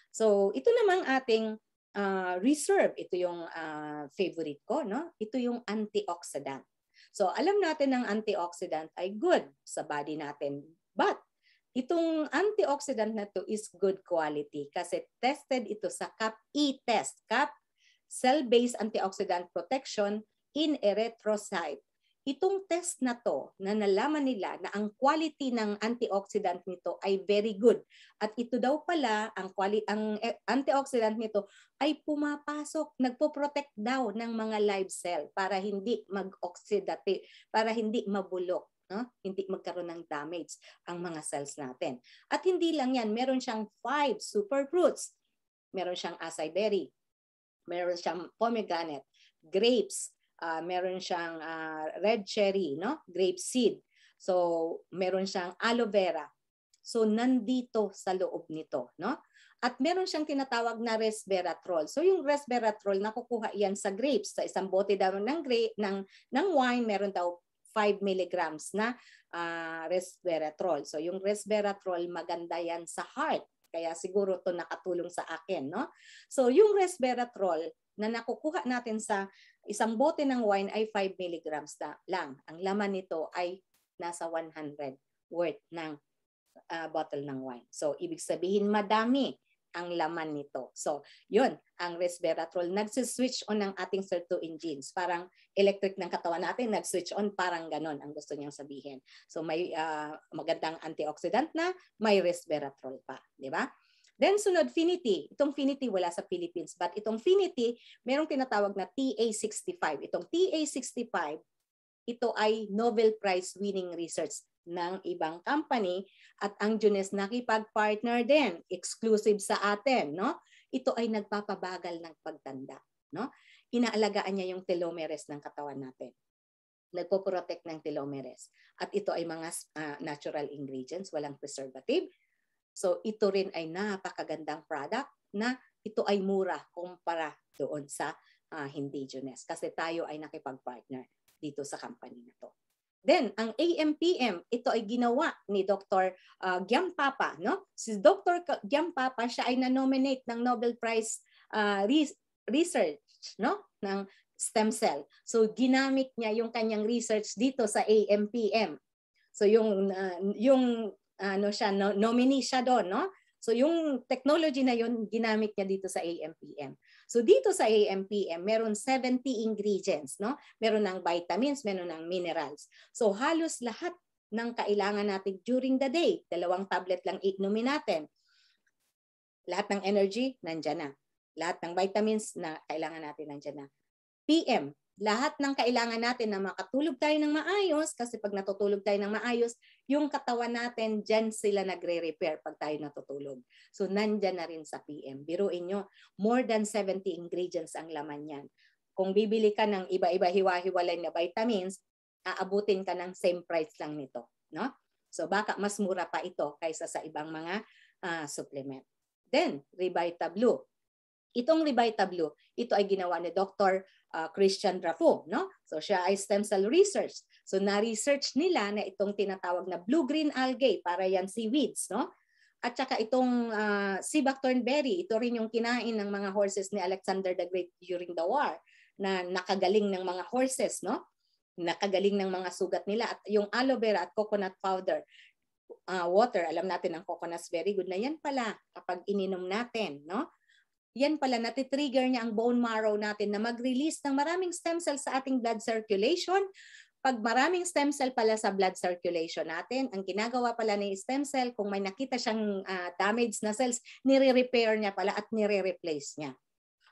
So ito namang ating uh, reserve, ito yung uh, favorite ko, no? Ito yung antioxidant. So alam natin ang antioxidant ay good sa body natin, but itong antioxidant na to is good quality kasi tested ito sa C A P-E test, C A P, Cell-Based Antioxidant Protection in Erythrocyte. Itong test na to, na nalaman nila na ang quality ng antioxidant nito ay very good. At ito daw pala, ang, quali- ang antioxidant nito ay pumapasok, nagpo-protect daw ng mga live cell para hindi mag-oxidate, para hindi mabulok. No? Hindi magkaroon ng damage ang mga cells natin. At hindi lang yan, meron siyang five superfruits. Meron siyang acai berry, meron siyang pomegranate, grapes, uh, meron siyang uh, red cherry, no? Grape seed. So, meron siyang aloe vera. So, nandito sa loob nito, no? At meron siyang tinatawag na resveratrol. So, yung resveratrol, nakukuha yan sa grapes. Sa isang bote daw ng, grape, ng, ng wine, meron daw five milligrams na uh, resveratrol. So yung resveratrol maganda yan sa heart. Kaya siguro to nakatulong sa akin, no? So yung resveratrol na nakukuha natin sa isang bote ng wine ay five milligrams na lang. Ang laman nito ay nasa one hundred worth ng uh, bottle ng wine. So ibig sabihin madami ang laman nito. So, yun, ang resveratrol, nagsiswitch on ng ating sirtuin genes. Parang electric ng katawan natin, nagswitch on, parang ganon ang gusto niyang sabihin. So, may uh, magandang antioxidant na, may resveratrol pa. Di ba? Then, sunod, Finity. Itong Finity wala sa Philippines, but itong Finity, merong tinatawag na T A sixty-five. Itong T A sixty-five, ito ay Nobel Prize winning research ng ibang company at ang Junes nakipag-partner din, exclusive sa atin, no? Ito ay nagpapabagal ng pagtanda, no? Inaalagaan niya yung telomeres ng katawan natin. Nagpo-protect ng telomeres. At ito ay mga uh, natural ingredients, walang preservative. So ito rin ay napakagandang product na ito ay mura kumpara doon sa uh, hindi Junes kasi tayo ay nakipag-partner dito sa company na to. Then, ang A M P M, ito ay ginawa ni Doctor Uh, Giampapa, no? Si Doctor Giampapa, siya ay na-nominate ng Nobel Prize uh, Research, no? Ng stem cell. So, ginamit niya yung kanyang research dito sa A M P M. So, yung, uh, yung ano siya, no, nominee siya doon, no? So, yung technology na yun, ginamit niya dito sa A M P M. So, dito sa A M P M, meron seventy ingredients, no? Meron ng vitamins, meron ng minerals. So, halos lahat ng kailangan natin during the day, dalawang tablet lang inumin natin. Lahat ng energy, nandyan na. Lahat ng vitamins na kailangan natin, nandyan na. P M, lahat ng kailangan natin na makatulog tayo ng maayos, kasi pag natutulog tayo ng maayos, yung katawan natin, dyan sila nagre-repair pag tayo natutulog. So, nandyan na rin sa P M. Biruin nyo, more than seventy ingredients ang laman yan. Kung bibili ka ng iba-iba hiwa-hiwalay na vitamins, aabutin ka ng same price lang nito, no? So, baka mas mura pa ito kaysa sa ibang mga uh, supplement. Then, Revita Blue. Itong Revita Blue, ito ay ginawa ni Doctor Uh, Christian Drafo, no? So siya ay stem cell research. So na-research nila na itong tinatawag na blue-green algae, para yan seaweeds, no? At saka itong uh, sea buckthorn berry, ito rin yung kinain ng mga horses ni Alexander the Great during the war, na nakagaling ng mga horses, no? Nakagaling ng mga sugat nila. At yung aloe vera at coconut powder, uh, water, alam natin ang coconut very good na yan pala kapag ininom natin, no? Yan pala, natitrigger niya ang bone marrow natin na mag-release ng maraming stem cells sa ating blood circulation. Pag maraming stem cell pala sa blood circulation natin, ang ginagawa pala ni stem cell, kung may nakita siyang uh, damaged na cells, nire-repair niya pala at nire-replace niya.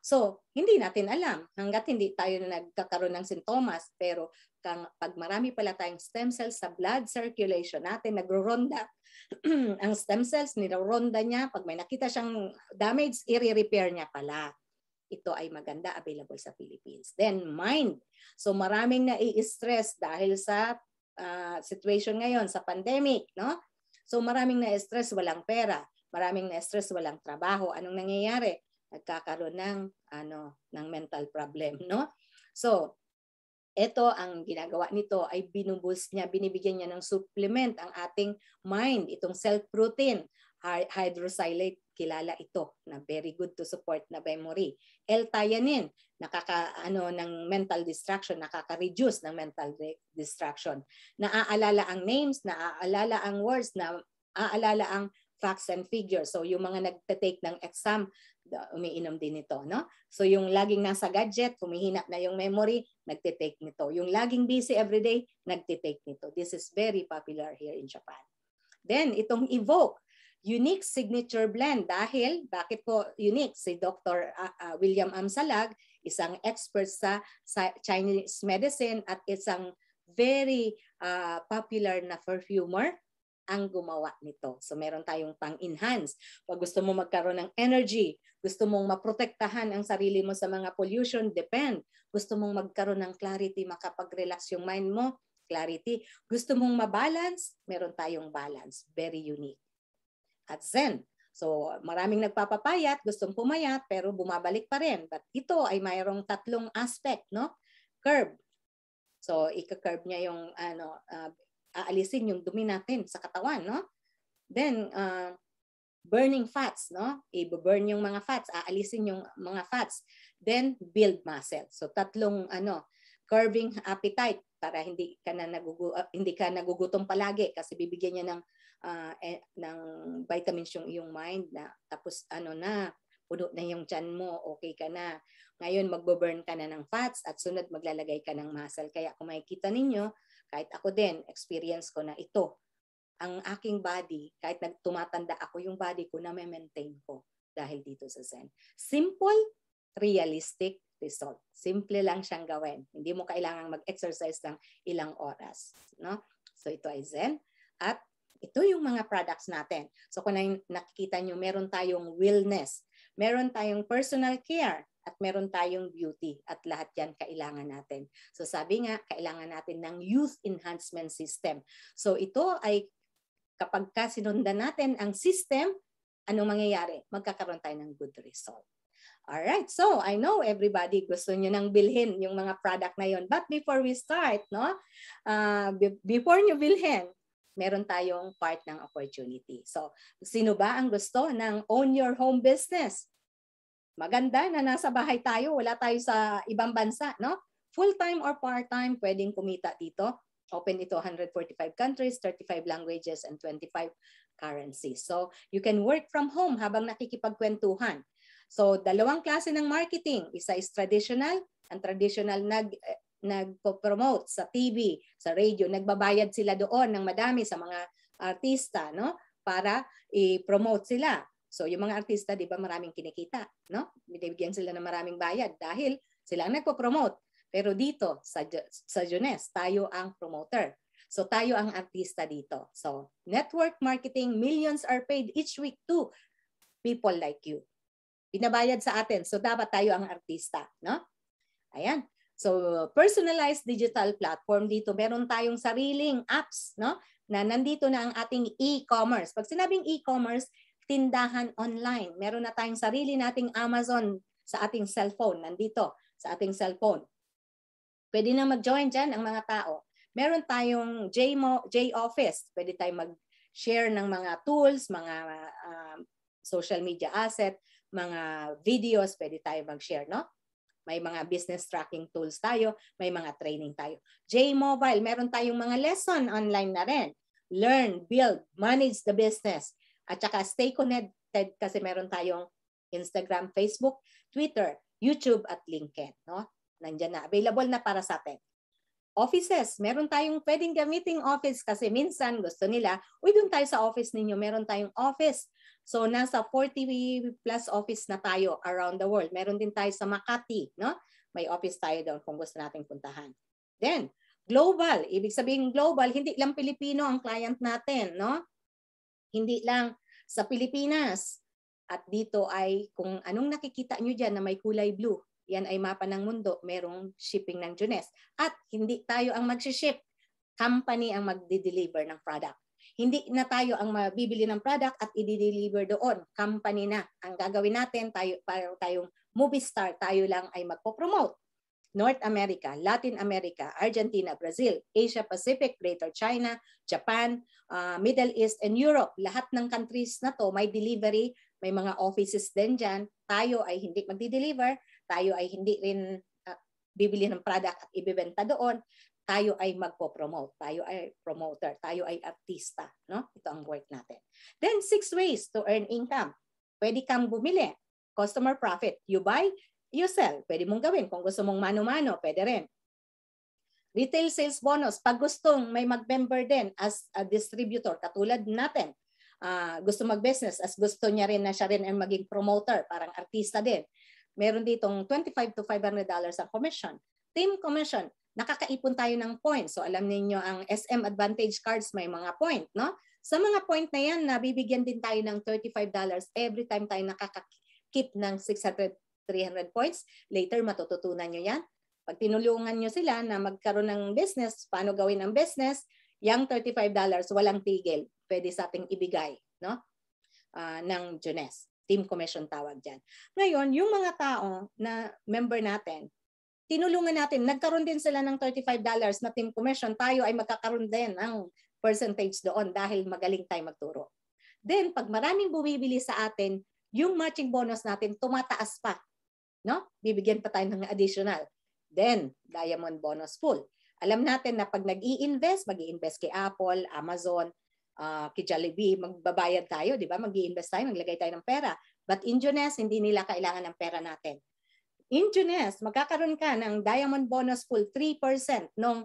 So, hindi natin alam hanggat hindi tayo nagkakaroon ng sintomas. Pero kang, pag marami pala tayong stem cells sa blood circulation natin, nagro-ronda ang stem cells, niro-ronda niya. Pag may nakita siyang damage, i-repair niya pala. Ito ay maganda, available sa Philippines. Then, mind. So, maraming nai-stress dahil sa uh, situation ngayon, sa pandemic, no? So, maraming na-stress, walang pera. Maraming na-stress, walang trabaho. Anong nangyayari? Nagkakaroon ng ano ng mental problem, no? So, ito ang ginagawa nito ay binuboost niya, binibigyan niya ng supplement ang ating mind, itong self-protein, hydroxylate, kilala ito na very good to support na memory. L-theanine, nakaka ano ng mental distraction, nakaka-reduce ng mental distraction. Naaalala ang names, naaalala ang words, naaalala ang facts and figures. So yung mga nagte-take ng exam, umiinom din ito, no? So yung laging nasa gadget, humihina na yung memory, nagte-take nito. Yung laging busy everyday, nagte-take nito. This is very popular here in Japan. Then itong Evoke, unique signature blend. Dahil, bakit po unique? Si Doctor Uh, uh, William Amsalag, isang expert sa, sa Chinese medicine at isang very uh, popular na perfumer ang gumawa nito. So meron tayong pang-enhance. Pag gusto mo magkaroon ng energy, gusto mong maprotektahan ang sarili mo sa mga pollution, depend. Gusto mong magkaroon ng clarity, makapag-relax yung mind mo, clarity. Gusto mong mabalance, meron tayong balance. Very unique. At Zen. So maraming nagpapapayat, gustong pumayat, pero bumabalik pa rin. But ito ay mayroong tatlong aspect, no? Curb. So ika-curb niya yung ano, uh, aalisin yung dumi natin sa katawan, no? Then, uh, burning fats, no? I-burn yung mga fats, aalisin yung mga fats. Then, build muscle. So, tatlong, ano, curbing appetite para hindi ka na nagugu uh, hindi ka nagugutom palagi kasi bibigyan niya ng, uh, eh, ng vitamins yung iyong mind na tapos, ano na, puno na yung tiyan mo, okay ka na. Ngayon, magbo-burn ka na ng fats at sunod maglalagay ka ng muscle. Kaya kung makikita ninyo, kahit ako din, experience ko na ito. Ang aking body, kahit nagtumatanda ako, yung body ko na may maintain ko dahil dito sa Zen. Simple, realistic result. Simple lang siyang gawin. Hindi mo kailangang mag-exercise ng ilang oras. No? So ito ay Zen. At ito yung mga products natin. So kung nakikita nyo, meron tayong wellness, meron tayong personal care, at meron tayong beauty. At lahat yan kailangan natin. So sabi nga, kailangan natin ng youth enhancement system. So ito ay kapag kasinundan natin ang system, anong mangyayari? Magkakaroon tayo ng good result. Alright, so I know everybody gusto nyo nang bilhin yung mga product na yon. But before we start, no, uh, before nyo bilhin, meron tayong part ng opportunity. So sino ba ang gusto ng own your home business? Maganda na nasa bahay tayo, wala tayo sa ibang bansa, no? Full-time or part-time, pwedeng kumita dito. Open ito one hundred forty-five countries, thirty-five languages, and twenty-five currencies. So, you can work from home habang nakikipagkwentuhan. So, dalawang klase ng marketing. Isa is traditional. Ang traditional nag, eh, nag-promote sa T V, sa radio. Nagbabayad sila doon ng madami sa mga artista, no? Para i-promote sila. So, yung mga artista, di ba, maraming kinikita, no? Binibigyan sila ng maraming bayad dahil sila ang nagpo-promote. Pero dito, sa, sa Jones, tayo ang promoter. So, tayo ang artista dito. So, network marketing, millions are paid each week to people like you. Binabayad sa atin. So, dapat tayo ang artista, no? Ayan. So, personalized digital platform dito. Meron tayong sariling apps, no? Na nandito na ang ating e-commerce. Pag sinabing e-commerce, tindahan online. Meron na tayong sarili nating Amazon sa ating cellphone. Nandito sa ating cellphone. Pwede na mag-join dyan ang mga tao. Meron tayong J-Office. Pwede tayong mag-share ng mga tools, mga uh, social media asset, mga videos. Pwede tayo mag-share, no? May mga business tracking tools tayo. May mga training tayo. J-Mobile. Meron tayong mga lesson online na rin. Learn, build, manage the business. At saka stay connected kasi meron tayong Instagram, Facebook, Twitter, YouTube at LinkedIn, no? Nandiyan na, available na para sa atin. Offices, meron tayong pwedeng gamiting office kasi minsan gusto nila, uy, doon tayo sa office ninyo, meron tayong office. So nasa forty plus office na tayo around the world. Meron din tayo sa Makati, no? May office tayo doon kung gusto nating puntahan. Then, global, ibig sabihin global, hindi lang Pilipino ang client natin, no? Hindi lang sa Pilipinas. At dito ay kung anong nakikita nyo dyan na may kulay blue, yan ay mapa ng mundo, merong shipping ng Junes. At hindi tayo ang mag-ship, company ang magdi-deliver ng product. Hindi na tayo ang mabibili ng product at i-deliver doon, company na. Ang gagawin natin, tayo, para tayong movie star, tayo lang ay magpo-promote. North America, Latin America, Argentina, Brazil, Asia Pacific, Greater China, Japan, uh, Middle East, and Europe. Lahat ng countries na to may delivery, may mga offices din dyan. Tayo ay hindi magdi-deliver, tayo ay hindi rin uh, bibili ng product at ibibenta doon. Tayo ay magpo-promote, tayo ay promoter, tayo ay artista. No? Ito ang work natin. Then, six ways to earn income. Pwede kang bumili. Customer profit. You buy, you sell. Pwede mong gawin. Kung gusto mong mano-mano, pwede rin. Retail sales bonus. Pag gustong may mag-member din as a distributor, katulad natin, uh, gusto mag-business, as gusto niya rin na siya rin ang maging promoter, parang artista din. Meron ditong twenty-five to five hundred dollars ang commission. Team commission. Nakakaipon tayo ng points. So alam niyo ang S M Advantage cards may mga point, no? Sa mga point na yan, nabibigyan din tayo ng thirty-five dollars every time tayo nakaka-keep ng six hundred, three hundred points. Later, matututunan nyo yan. Pag tinulungan nyo sila na magkaroon ng business, paano gawin ang business, yung thirty-five dollars, walang tigil. Pwede sa ating ibigay, no? Uh, ng Junes. Team commission tawag dyan. Ngayon, yung mga tao na member natin, tinulungan natin, nagkaroon din sila ng thirty-five dollars na team commission, tayo ay magkakaroon din ng percentage doon dahil magaling tayo magturo. Then, pag maraming bumibili sa atin, yung matching bonus natin tumataas pa. No? Bibigyan pa tayo ng additional. Then, diamond bonus pool. Alam natin na pag nag-i-invest, mag-i-invest kay Apple, Amazon, uh, kay Jollibee, magbabayad tayo, di ba? Mag-i-invest tayo, maglagay tayo ng pera. But in Junes, hindi nila kailangan ng pera natin. In Junes, magkakaroon ka ng diamond bonus pool three percent nung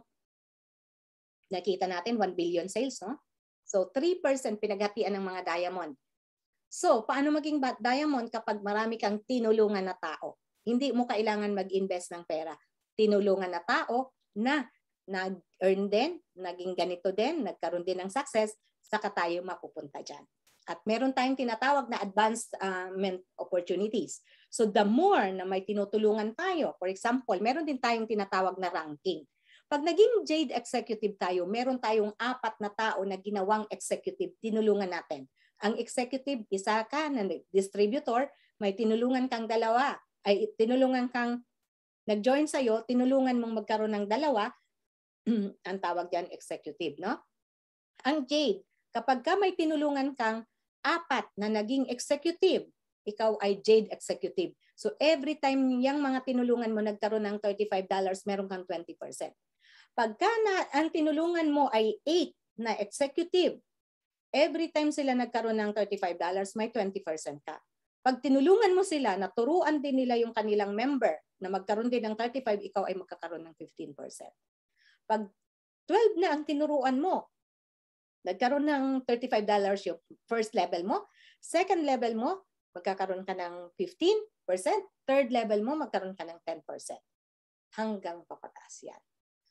nakita natin one billion sales, no? So three percent pinaghatian ng mga diamond. So paano maging diamond kapag marami kang tinulungan na tao? Hindi mo kailangan mag-invest ng pera. Tinulungan na tao na nag-earn din, naging ganito din, nagkaroon din ng success, saka tayo mapupunta dyan. At meron tayong tinatawag na advancement opportunities. So the more na may tinutulungan tayo, for example, meron din tayong tinatawag na ranking. Pag naging Jade Executive tayo, meron tayong apat na tao na ginawang executive, tinulungan natin. Ang executive, isa ka na distributor, may tinulungan kang dalawa, ay tinulungan kang nag-join sa'yo, tinulungan mong magkaroon ng dalawa, ang tawag yan executive, no? Ang Jade, kapag ka may tinulungan kang apat na naging executive, ikaw ay Jade Executive. So every time yung mga tinulungan mo nagkaroon ng thirty-five dollars, meron kang twenty percent. Pagka na, ang tinulungan mo ay eight na executive, every time sila nagkaroon ng thirty-five dollars, may twenty percent ka. Pag tinulungan mo sila, naturuan din nila yung kanilang member na magkaroon din ng thirty-five, ikaw ay magkakaroon ng fifteen percent. Pag twelve na ang tinuruan mo, nagkaroon ng thirty-five dollars yung first level mo, second level mo, magkakaroon ka ng fifteen percent, third level mo, magkaroon ka ng ten percent. Hanggang papataas yan.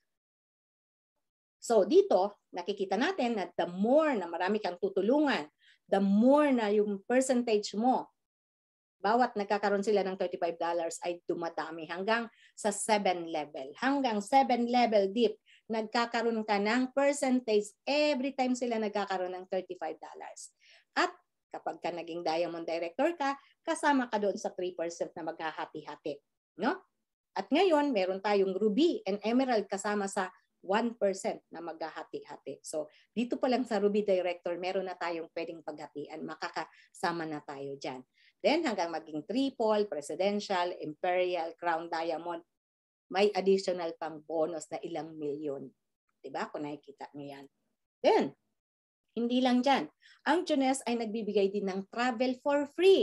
So dito, nakikita natin na the more na marami kang tutulungan, the more na yung percentage mo, bawat nagkakaroon sila ng thirty-five dollars ay dumadami hanggang sa seven level. Hanggang seven level deep, nagkakaroon ka ng percentage every time sila nagkakaroon ng thirty-five dollars. At kapag ka naging diamond director ka, kasama ka doon sa three percent na maghahati-hati. No? At ngayon, meron tayong ruby and emerald kasama sa one percent na maghahati-hati. So, dito pa lang sa ruby director, meron na tayong pwedeng paghatian. Makakasama na tayo dyan. Then, hanggang maging triple, presidential, imperial, crown diamond, may additional pang bonus na ilang milyon. Diba? Kung nakikita nyo yan. Then, hindi lang dyan. Ang Junes ay nagbibigay din ng travel for free.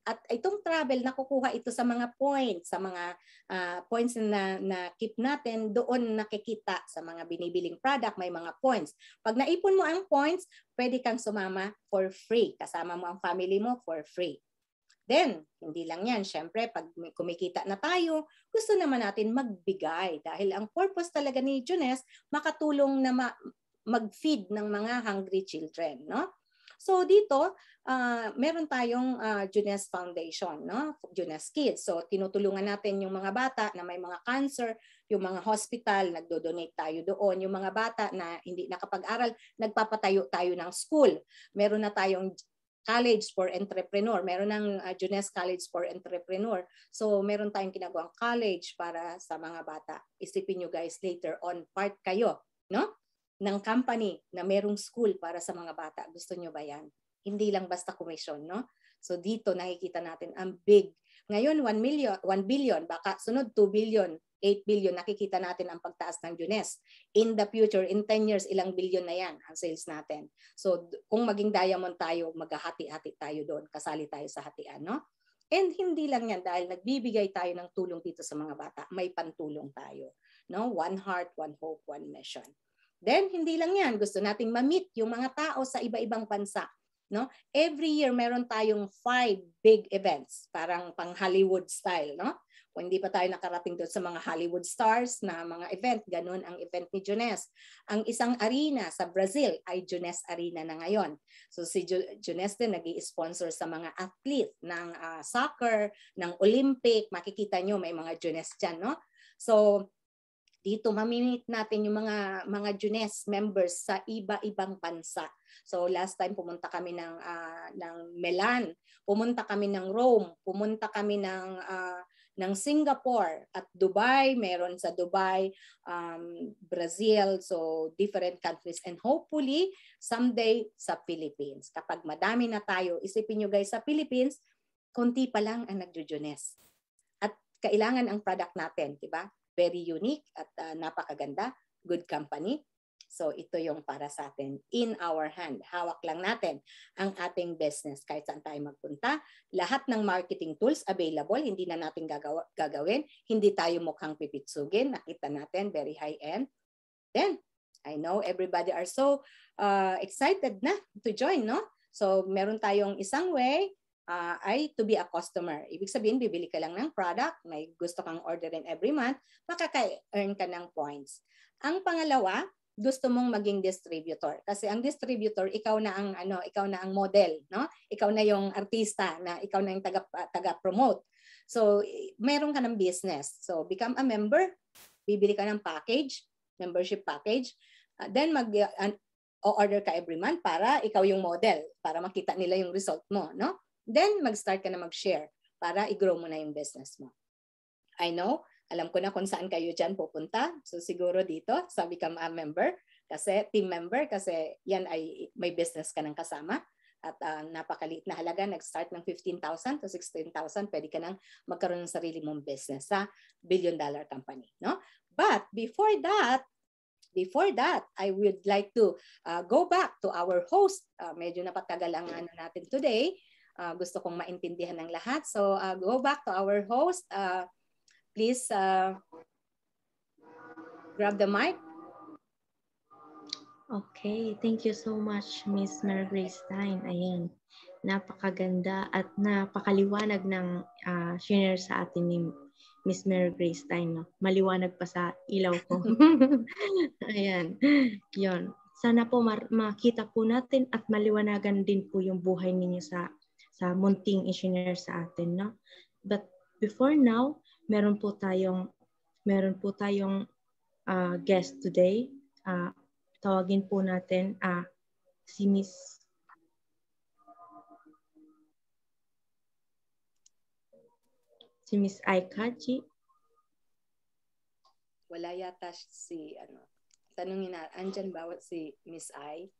At itong travel, nakukuha ito sa mga points, sa mga uh, points na, na keep natin, doon nakikita sa mga binibiling product, may mga points. Pag naipon mo ang points, pwede kang sumama for free. Kasama mo ang family mo for free. Then, hindi lang yan. Siyempre, pag kumikita na tayo, gusto naman natin magbigay. Dahil ang purpose talaga ni Jones, makatulong na ma- mag-feed ng mga hungry children, no? So dito, uh, meron tayong uh, Jones Foundation, no? Jones Kids. So tinutulungan natin yung mga bata na may mga cancer, yung mga hospital, nagdo-donate tayo doon. Yung mga bata na hindi nakapag-aral, nagpapatayo tayo ng school. Meron na tayong College for Entrepreneur. Meron ng uh, Jones College for Entrepreneur. So meron tayong ginagawang college para sa mga bata. Isipin nyo guys, later on, part kayo, no? Ng company na merong school para sa mga bata. Gusto nyo ba yan? Hindi lang basta commission, no? So dito nakikita natin ang big. Ngayon one million, one billion, baka sunod two billion, eight billion, nakikita natin ang pagtaas ng Jones. In the future, in ten years, ilang billion na yan ang sales natin. So kung maging diamond tayo, maghahati-hati tayo doon, kasali tayo sa hatian, no? And hindi lang yan dahil nagbibigay tayo ng tulong dito sa mga bata. May pantulong tayo, no? One heart, one hope, one mission. Then, hindi lang yan. Gusto nating ma-meet yung mga tao sa iba-ibang bansa. No? Every year, meron tayong five big events. Parang pang Hollywood style. No? Kung hindi pa tayo nakarating doon sa mga Hollywood stars na mga event, ganun ang event ni Jones. Ang isang arena sa Brazil ay Jones Arena na ngayon. So si Jones din nag-i-sponsor sa mga athlete ng uh, soccer, ng Olympic. Makikita nyo, may mga Jones dyan. No? So, dito mamimit natin yung mga mga Jones members sa iba-ibang bansa. So last time pumunta kami ng uh, ng Milan, pumunta kami ng Rome, pumunta kami ng uh, ng Singapore at Dubai, meron sa Dubai, um, Brazil, so different countries, and hopefully someday sa Philippines. Kapag madami na tayo, isipin nyo guys, sa Philippines, konti pa lang ang nagjo-Jones. At kailangan ang product natin, di ba? Very unique at uh, napakaganda, good company. So ito yung para sa atin, in our hand. Hawak lang natin ang ating business kahit saan tayo magpunta. Lahat ng marketing tools available, hindi na natin gagawa, gagawin. Hindi tayo mukhang pipitsugin. Nakita natin, very high-end. Then, I know everybody are so uh, excited na to join, no? So meron tayong isang way, Uh, ay to be a customer. Ibig sabihin, bibili ka lang ng product, may gusto kang orderin every month, makaka-earn ka ng points. Ang pangalawa, gusto mong maging distributor. Kasi ang distributor, ikaw na ang ano, ikaw na ang model, no? Ikaw na yung artista, na ikaw na yung taga taga-promote. So, meron ka ng business. So, become a member, bibili ka ng package, membership package, uh, then mag uh, o-order ka every month para ikaw yung model, para makita nila yung result mo, no? Then, mag-start ka na mag-share para i-grow mo na yung business mo. I know, alam ko na kung saan kayo dyan pupunta. So, siguro dito, sa Become a Member, kasi team member, kasi yan ay may business ka ng kasama. At uh, napakaliit na halaga, nag-start ng fifteen thousand to sixteen thousand, pwede ka nang magkaroon ng sarili mong business sa billion dollar company. No? But before that, Before that, I would like to uh, go back to our host. Uh, medyo napatagal ang ano natin today. Uh, gusto kong maintindihan ng lahat. So, uh, go back to our host. Uh, please uh, grab the mic. Okay, thank you so much, Miss Mary Grace Stein. Ayan, napakaganda at napakaliwanag ng uh, share sa atin ni Miss Mary Grace Stein. No? Maliwanag pa sa ilaw ko. Ayan, yun. Sana po makita po natin at maliwanagan din po yung buhay ninyo sa sa munting engineer sa atin, no? But before now, meron po tayong meron po tayong uh, guest today. Uh, tawagin po natin uh, si Miss si Miss Aikachi. Wala yata si ano. Tanungin na, andyan ba si Miss Ai?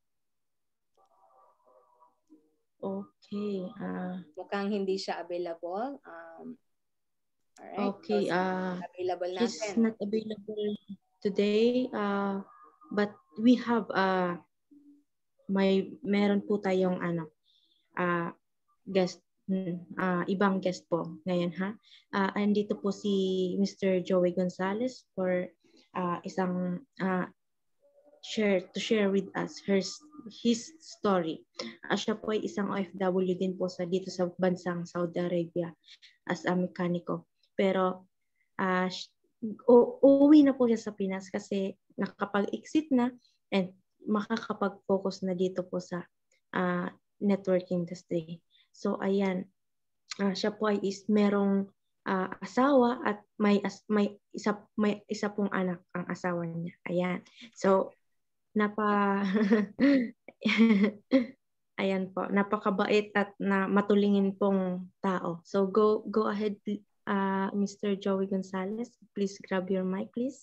Okay. Uh, Mukhang hindi siya available. Um, alright. Okay. So, uh, available she's natin. not available today. Uh, but we have uh, may meron po tayong ano uh, guest uh, ibang guest po ngayon ha. Uh, andito po si Mister Joey Gonzalez for uh, isang uh, share to share with us her his story. Uh, siya po ay isang O F W din po sa dito sa bansang Saudi Arabia as a mekaniko. Pero uh, uuwi na po siya sa Pinas kasi nakapag-exit na and makakapag-focus na dito po sa uh, network industry. So ayan, uh, siya po ay is merong uh, asawa at may as, may isa may isa pong anak ang asawa niya. Ayan. So napa ayan po, napakabait at na matulingin pong tao. So go go ahead uh, Mister Joey Gonzalez. Please grab your mic please.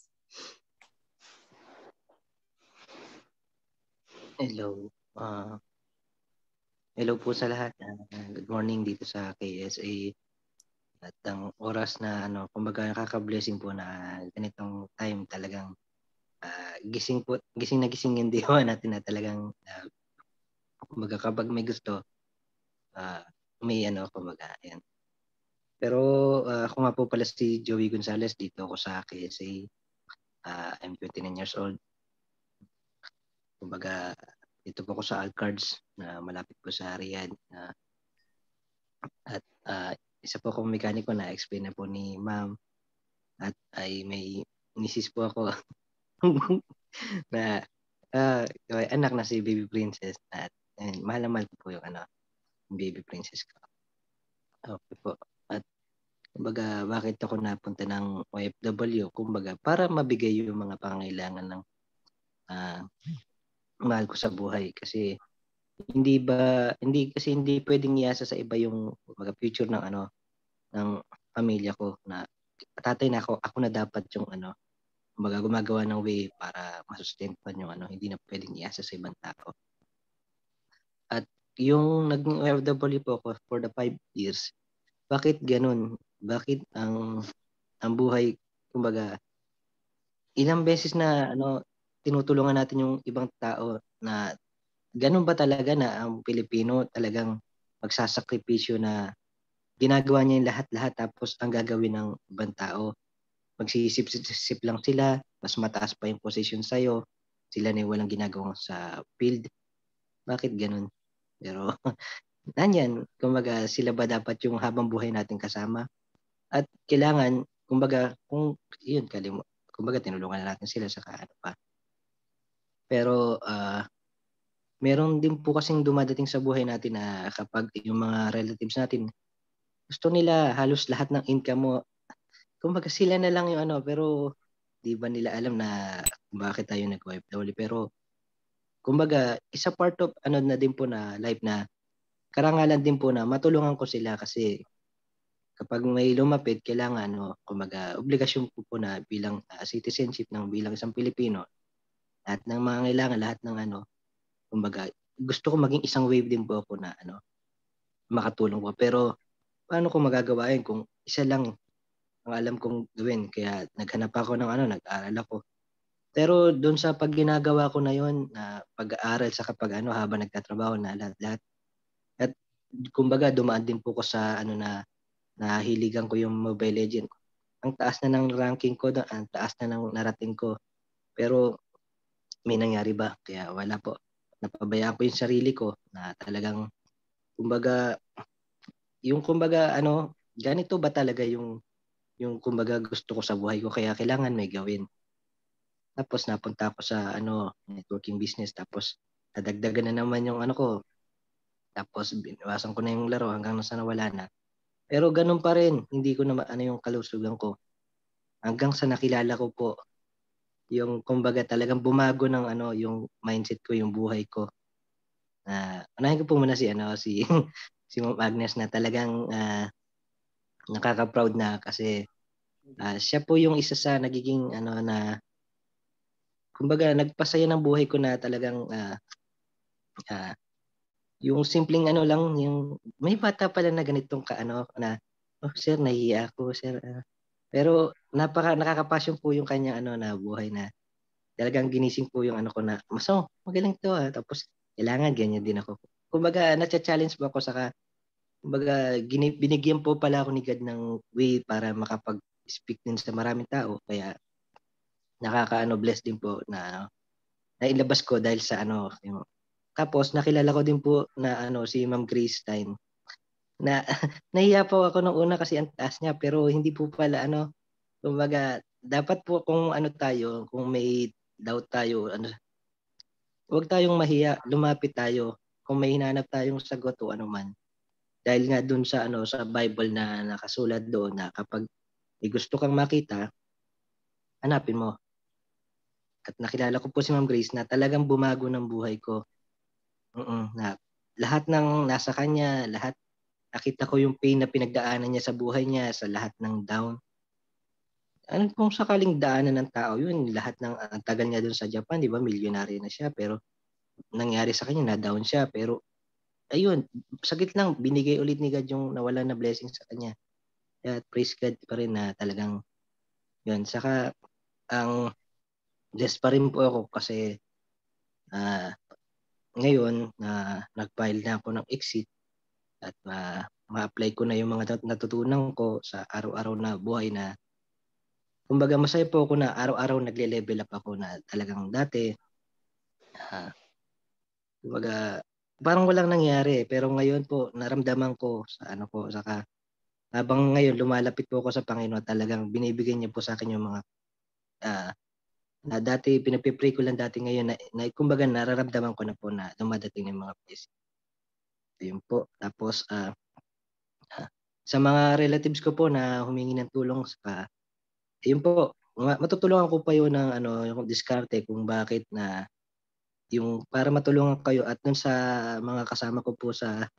Hello. Uh, Hello po sa lahat. Uh, good morning dito sa K S A. At ang oras na ano, kumbaga nakaka-blessing po na ganitong time talagang uh, gising po, gising na gising yung diwa natin na talagang uh, kumbaga kapag may gusto, uh, may ano, kumbaga, ayan. Pero uh, ako nga po pala si Joey Gonzalez, dito ako sa K S A. Uh, I'm twenty-nine years old. Kumbaga, dito po ako sa Alcards na malapit po sa Riyadh. Uh, at uh, isa po akong mekaniko na explain na po ni ma'am. At ay may misis po ako na uh, anak na si Baby Princess. At ayun, mahal na mahal po yung ano, Baby Princess ko. Okay po. At kumbaga, bakit ako napunta ng O F W? Kumbaga, para mabigay yung mga pangangailangan ng uh, mahal ko sa buhay. Kasi hindi ba hindi kasi hindi pwedeng iasa sa iba yung mga future ng ano ng pamilya ko, na tatay na ako, ako na dapat yung ano, kumbaga gumagawa ng way para masustentuhan yung ano, hindi na pwedeng iasa sa ibang tao. At yung naging O F W po ako for the five years, bakit ganun? Bakit ang ang buhay, kumbaga ilang beses na ano tinutulungan natin yung ibang tao, na ganun ba talaga na ang Pilipino talagang magsasakripisyo na ginagawa niya yung lahat-lahat tapos ang gagawin ng ibang tao, magsisip-sip lang sila, mas mataas pa yung position sa'yo, sila na yung walang ginagawa sa field. Bakit ganun? Pero nanyan, kumbaga sila ba dapat yung habang buhay natin kasama? At kailangan, kumbaga, kung yun, kalim kumbaga tinulungan na natin sila sa ano pa. Pero uh, meron din po kasing dumadating sa buhay natin na kapag yung mga relatives natin, gusto nila halos lahat ng income mo, kumbaga sila na lang yung ano, pero di ba nila alam na bakit tayo nag-O F W. Pero kumbaga, isa part of ano na din po na life, na karangalan din po na matulungan ko sila, kasi kapag may lumapit, kailangan ano, kumbaga obligasyon po po na bilang uh, citizenship ng bilang isang Pilipino, lahat ng mga kailangan, lahat ng ano, kumbaga gusto ko maging isang wave din po ako na ano, makatulong po. Pero paano ko magagawa yun kung isa lang ang alam kong gawin? Kaya naghanap ako ng ano, nag-aral ako. Pero doon sa pag ginagawa ko na yun, na pag-aaral sa kapag ano, habang nagtatrabaho na lahat-lahat. At kumbaga dumaan din po ko sa ano na nahiligan ko yung Mobile Legend. Ang taas na ng ranking ko doon, ang taas na ng narating ko. Pero may nangyari ba? Kaya wala po. Napabayaan ko yung sarili ko na talagang kumbaga yung kumbaga ano, ganito ba talaga yung yung kumbaga gusto ko sa buhay ko, kaya kailangan may gawin. Tapos napunta ako sa ano, networking business, tapos nadagdagan na naman yung ano ko. Tapos binawasan ko na yung laro hanggang nasa nawala na. Pero ganun pa rin, hindi ko na ano yung kalusugan ko. Hanggang sa nakilala ko po yung kumbaga talagang bumago ng ano yung mindset ko, yung buhay ko. Na uh, unahin ko po muna si ano si si Ma'am Agnes, na talagang uh, nakaka-proud na, kasi uh, siya po yung isa sa nagiging ano na kumbaga nagpasaya ng buhay ko, na talagang uh, uh, yung simpleng ano lang, yung may bata pala na ganitong kaano na, oh sir, nahihiya ako sir. Uh, pero napaka nakaka-passion po yung kanya ano na buhay, na talagang ginising po yung ano ko na, maso, magaling to ah. Tapos kailangan ganyan din ako. Kumbaga na-challenge po ako, saka kumbaga gini- binigyan po pala ako ni God ng way para makapag-speak din sa maraming tao. Kaya nakakaano bless din po na nailabas ko dahil sa ano yung, tapos nakilala ko din po na ano si Ma'am Grace Stein na nahiya po ako nung una kasi ang taas niya, pero hindi po pala ano, kumbaga dapat po kung ano tayo, kung may doubt tayo, ano, huwag tayong mahiya, lumapit tayo kung may hinanap tayong sagot o ano man. Dahil nga dun sa ano sa Bible na nakasulat doon na kapag may gusto kang makita, hanapin mo. At nakilala ko po si Ma'am Grace na talagang bumago ng buhay ko. Mm, na lahat ng nasa kanya, lahat nakita ko yung pain na pinagdaanan niya sa buhay niya, sa lahat ng down. Ano kung sakaling daanan ng tao yun, lahat ng ang tagal niya doon sa Japan, di ba, milyonaryo na siya, pero nangyari sa kanya na down siya, pero ayun, saglit lang binigay ulit ni God yung nawala na blessing sa kanya. Kaya praise God pa rin na talagang yun. Saka ang blessed pa rin po ako kasi uh, ngayon na uh, nag-file na ako ng exit at uh, ma-apply ko na yung mga natutunan ko sa araw-araw na buhay na kumbaga masaya po ako na araw-araw nagle-level up ako na talagang dati uh, kumbaga parang walang nangyari pero ngayon po naramdaman ko sa ano po saka habang ngayon lumalapit po ako sa Panginoon talagang binibigyan niya po sa akin yung mga uh, na dati pinagpipray ko lang dati ngayon na, na kumbaga nararamdaman ko na po na dumadating yung mga blessing. Ayun po. Tapos uh, uh, sa mga relatives ko po na humingi ng tulong sa ayun po, matutulungan ko pa yun ng ano yung diskarte kung bakit na yung para matulungan kayo at dun sa mga kasama ko po sa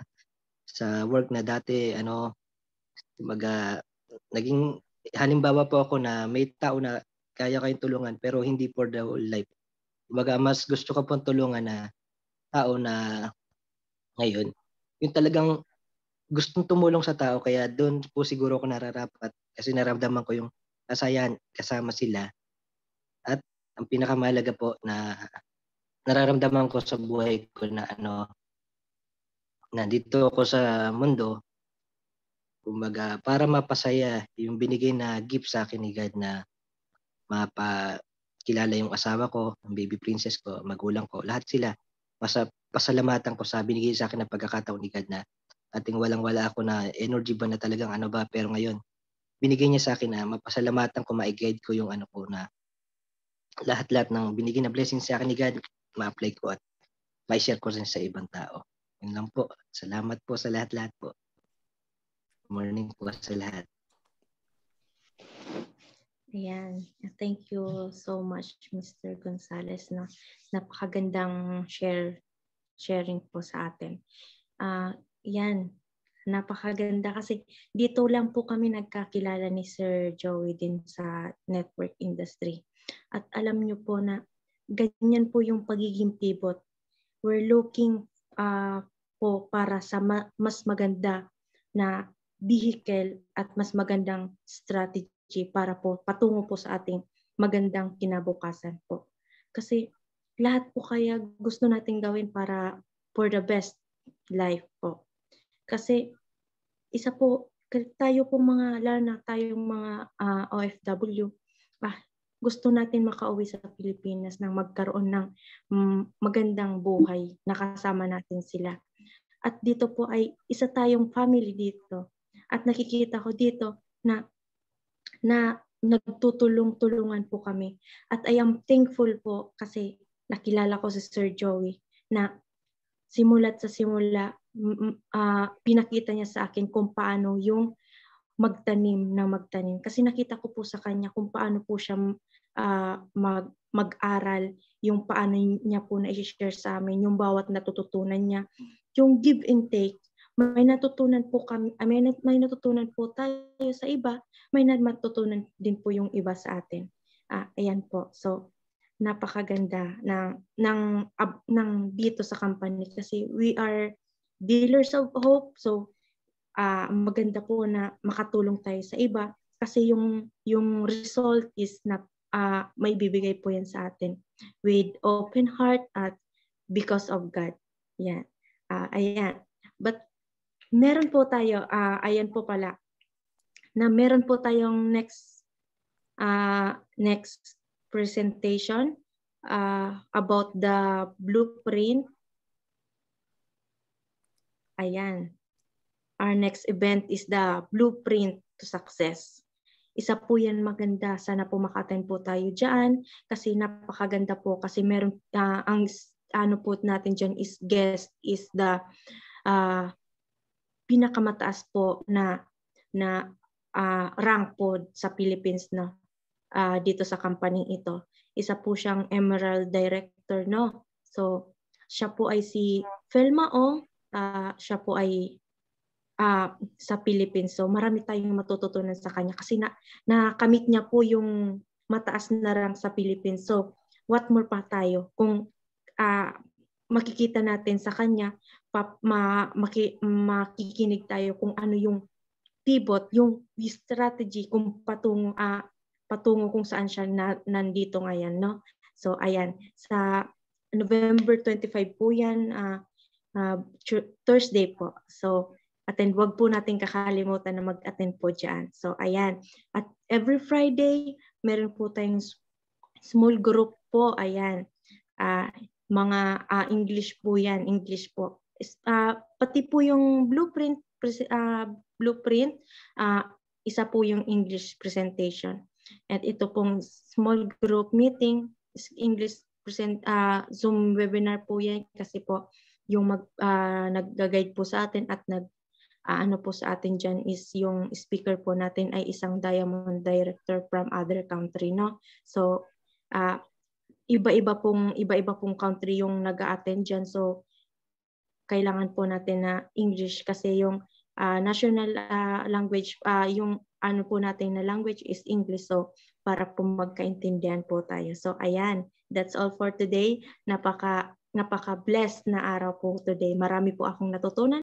sa work na dati ano kumbaga naging halimbawa po ako na may tao na kaya kayong tulungan pero hindi for the whole life. Kumbaga mas gusto ko pong tulungan na tao na ngayon yung talagang gustong tumulong sa tao kaya doon po siguro ako nararapat kasi naramdaman ko yung kasayahan kasama sila at ang pinakamahalaga po na nararamdaman ko sa buhay ko na ano nandito ako sa mundo kumbaga para mapasaya yung binigay na gift sa akin ni God na mapakilala yung asawa ko, ang baby princess ko, magulang ko, lahat sila. Masa, pasalamatan ko sa binigay sa akin na pagkakataon ni God na ating walang-wala ako na energy ba na talagang ano ba, pero ngayon, binigay niya sa akin na mapasalamatan ko, ma-guide ko yung ano ko na lahat-lahat ng binigay na blessing sa akin ni God, ma-apply ko at ma-share ko rin sa ibang tao. Yun lang po. Salamat po sa lahat-lahat po. Morning po sa lahat. Ayan. Thank you so much, Mister Gonzales. No? Napakagandang share, sharing po sa atin. Uh, yan. Napakaganda kasi dito lang po kami nagkakilala ni Sir Joey din sa network industry. At alam niyo po na ganyan po yung pagiging pivot. We're looking uh, po para sa ma- mas maganda na vehicle at mas magandang strategy para po patungo po sa ating magandang kinabukasan po. Kasi lahat po kaya gusto nating gawin para for the best life po. Kasi isa po, tayo po mga, lalo na tayong mga uh, O F W, ah, gusto natin makauwi sa Pilipinas nang magkaroon ng um, magandang buhay, nakasama natin sila. At dito po ay isa tayong family dito. At nakikita ko dito na na nagtutulong-tulungan po kami. At I am thankful po kasi nakilala ko si Sir Joey na simula't sa simula, uh, pinakita niya sa akin kung paano yung magtanim na magtanim. Kasi nakita ko po sa kanya kung paano po siya uh, mag, mag-aral, yung paano niya po na-share sa amin, yung bawat natututunan niya, yung give and take. May natutunan po kami, may, may natutunan po tayo sa iba, may natutunan din po yung iba sa atin. Ah, ayan po. So, napakaganda ng ng uh, ng dito sa company kasi we are dealers of hope. So, uh, maganda po na makatulong tayo sa iba kasi yung yung result is na uh, may bibigay po yan sa atin with open heart at because of God. Yan. Uh, ayan. But meron po tayo, uh, ayan po pala, na meron po tayong next uh, next presentation uh, about the blueprint. Ayan. Our next event is the blueprint to success. Isa po yan maganda. Sana po maka-attend po tayo dyan kasi napakaganda po kasi meron uh, ang ano po natin dyan is guest is the uh, pinakamataas po na na uh, rank po sa Philippines no uh, dito sa company ito. Isa po siyang Emerald Director no. So siya po ay si Felma Ong, uh, siya po ay Uh, sa Philippines. So marami tayong matututunan sa kanya kasi na nakamit niya po yung mataas na rank sa Philippines. So what more pa tayo kung uh, makikita natin sa kanya, pa, ma, maki, makikinig tayo kung ano yung pivot, yung strategy kung patungo, uh, patungo kung saan siya na, nandito ngayon. No? So ayan, sa November twenty-five po yan, uh, uh, Thursday po. So attend, wag po natin kakalimutan na mag-attend po dyan. So, ayan. At every Friday, meron po tayong small group po. Ayan. Uh, mga uh, English po yan. English po. Uh, pati po yung blueprint, uh, blueprint uh, isa po yung English presentation. At ito pong small group meeting, English present, uh, Zoom webinar po yan kasi po yung mag, uh, nag-guide po sa atin at nag Uh, ano po sa atin dyan is yung speaker po natin ay isang diamond director from other country, no? So, uh, iba-iba pong, iba-iba pong country yung nag-a-attend dyan. So, kailangan po natin na English kasi yung uh, national uh, language, uh, yung ano po natin na language is English. So, para po magkaintindihan po tayo. So, ayan. That's all for today. Napaka, napaka-blessed na araw po today. Marami po akong natutunan.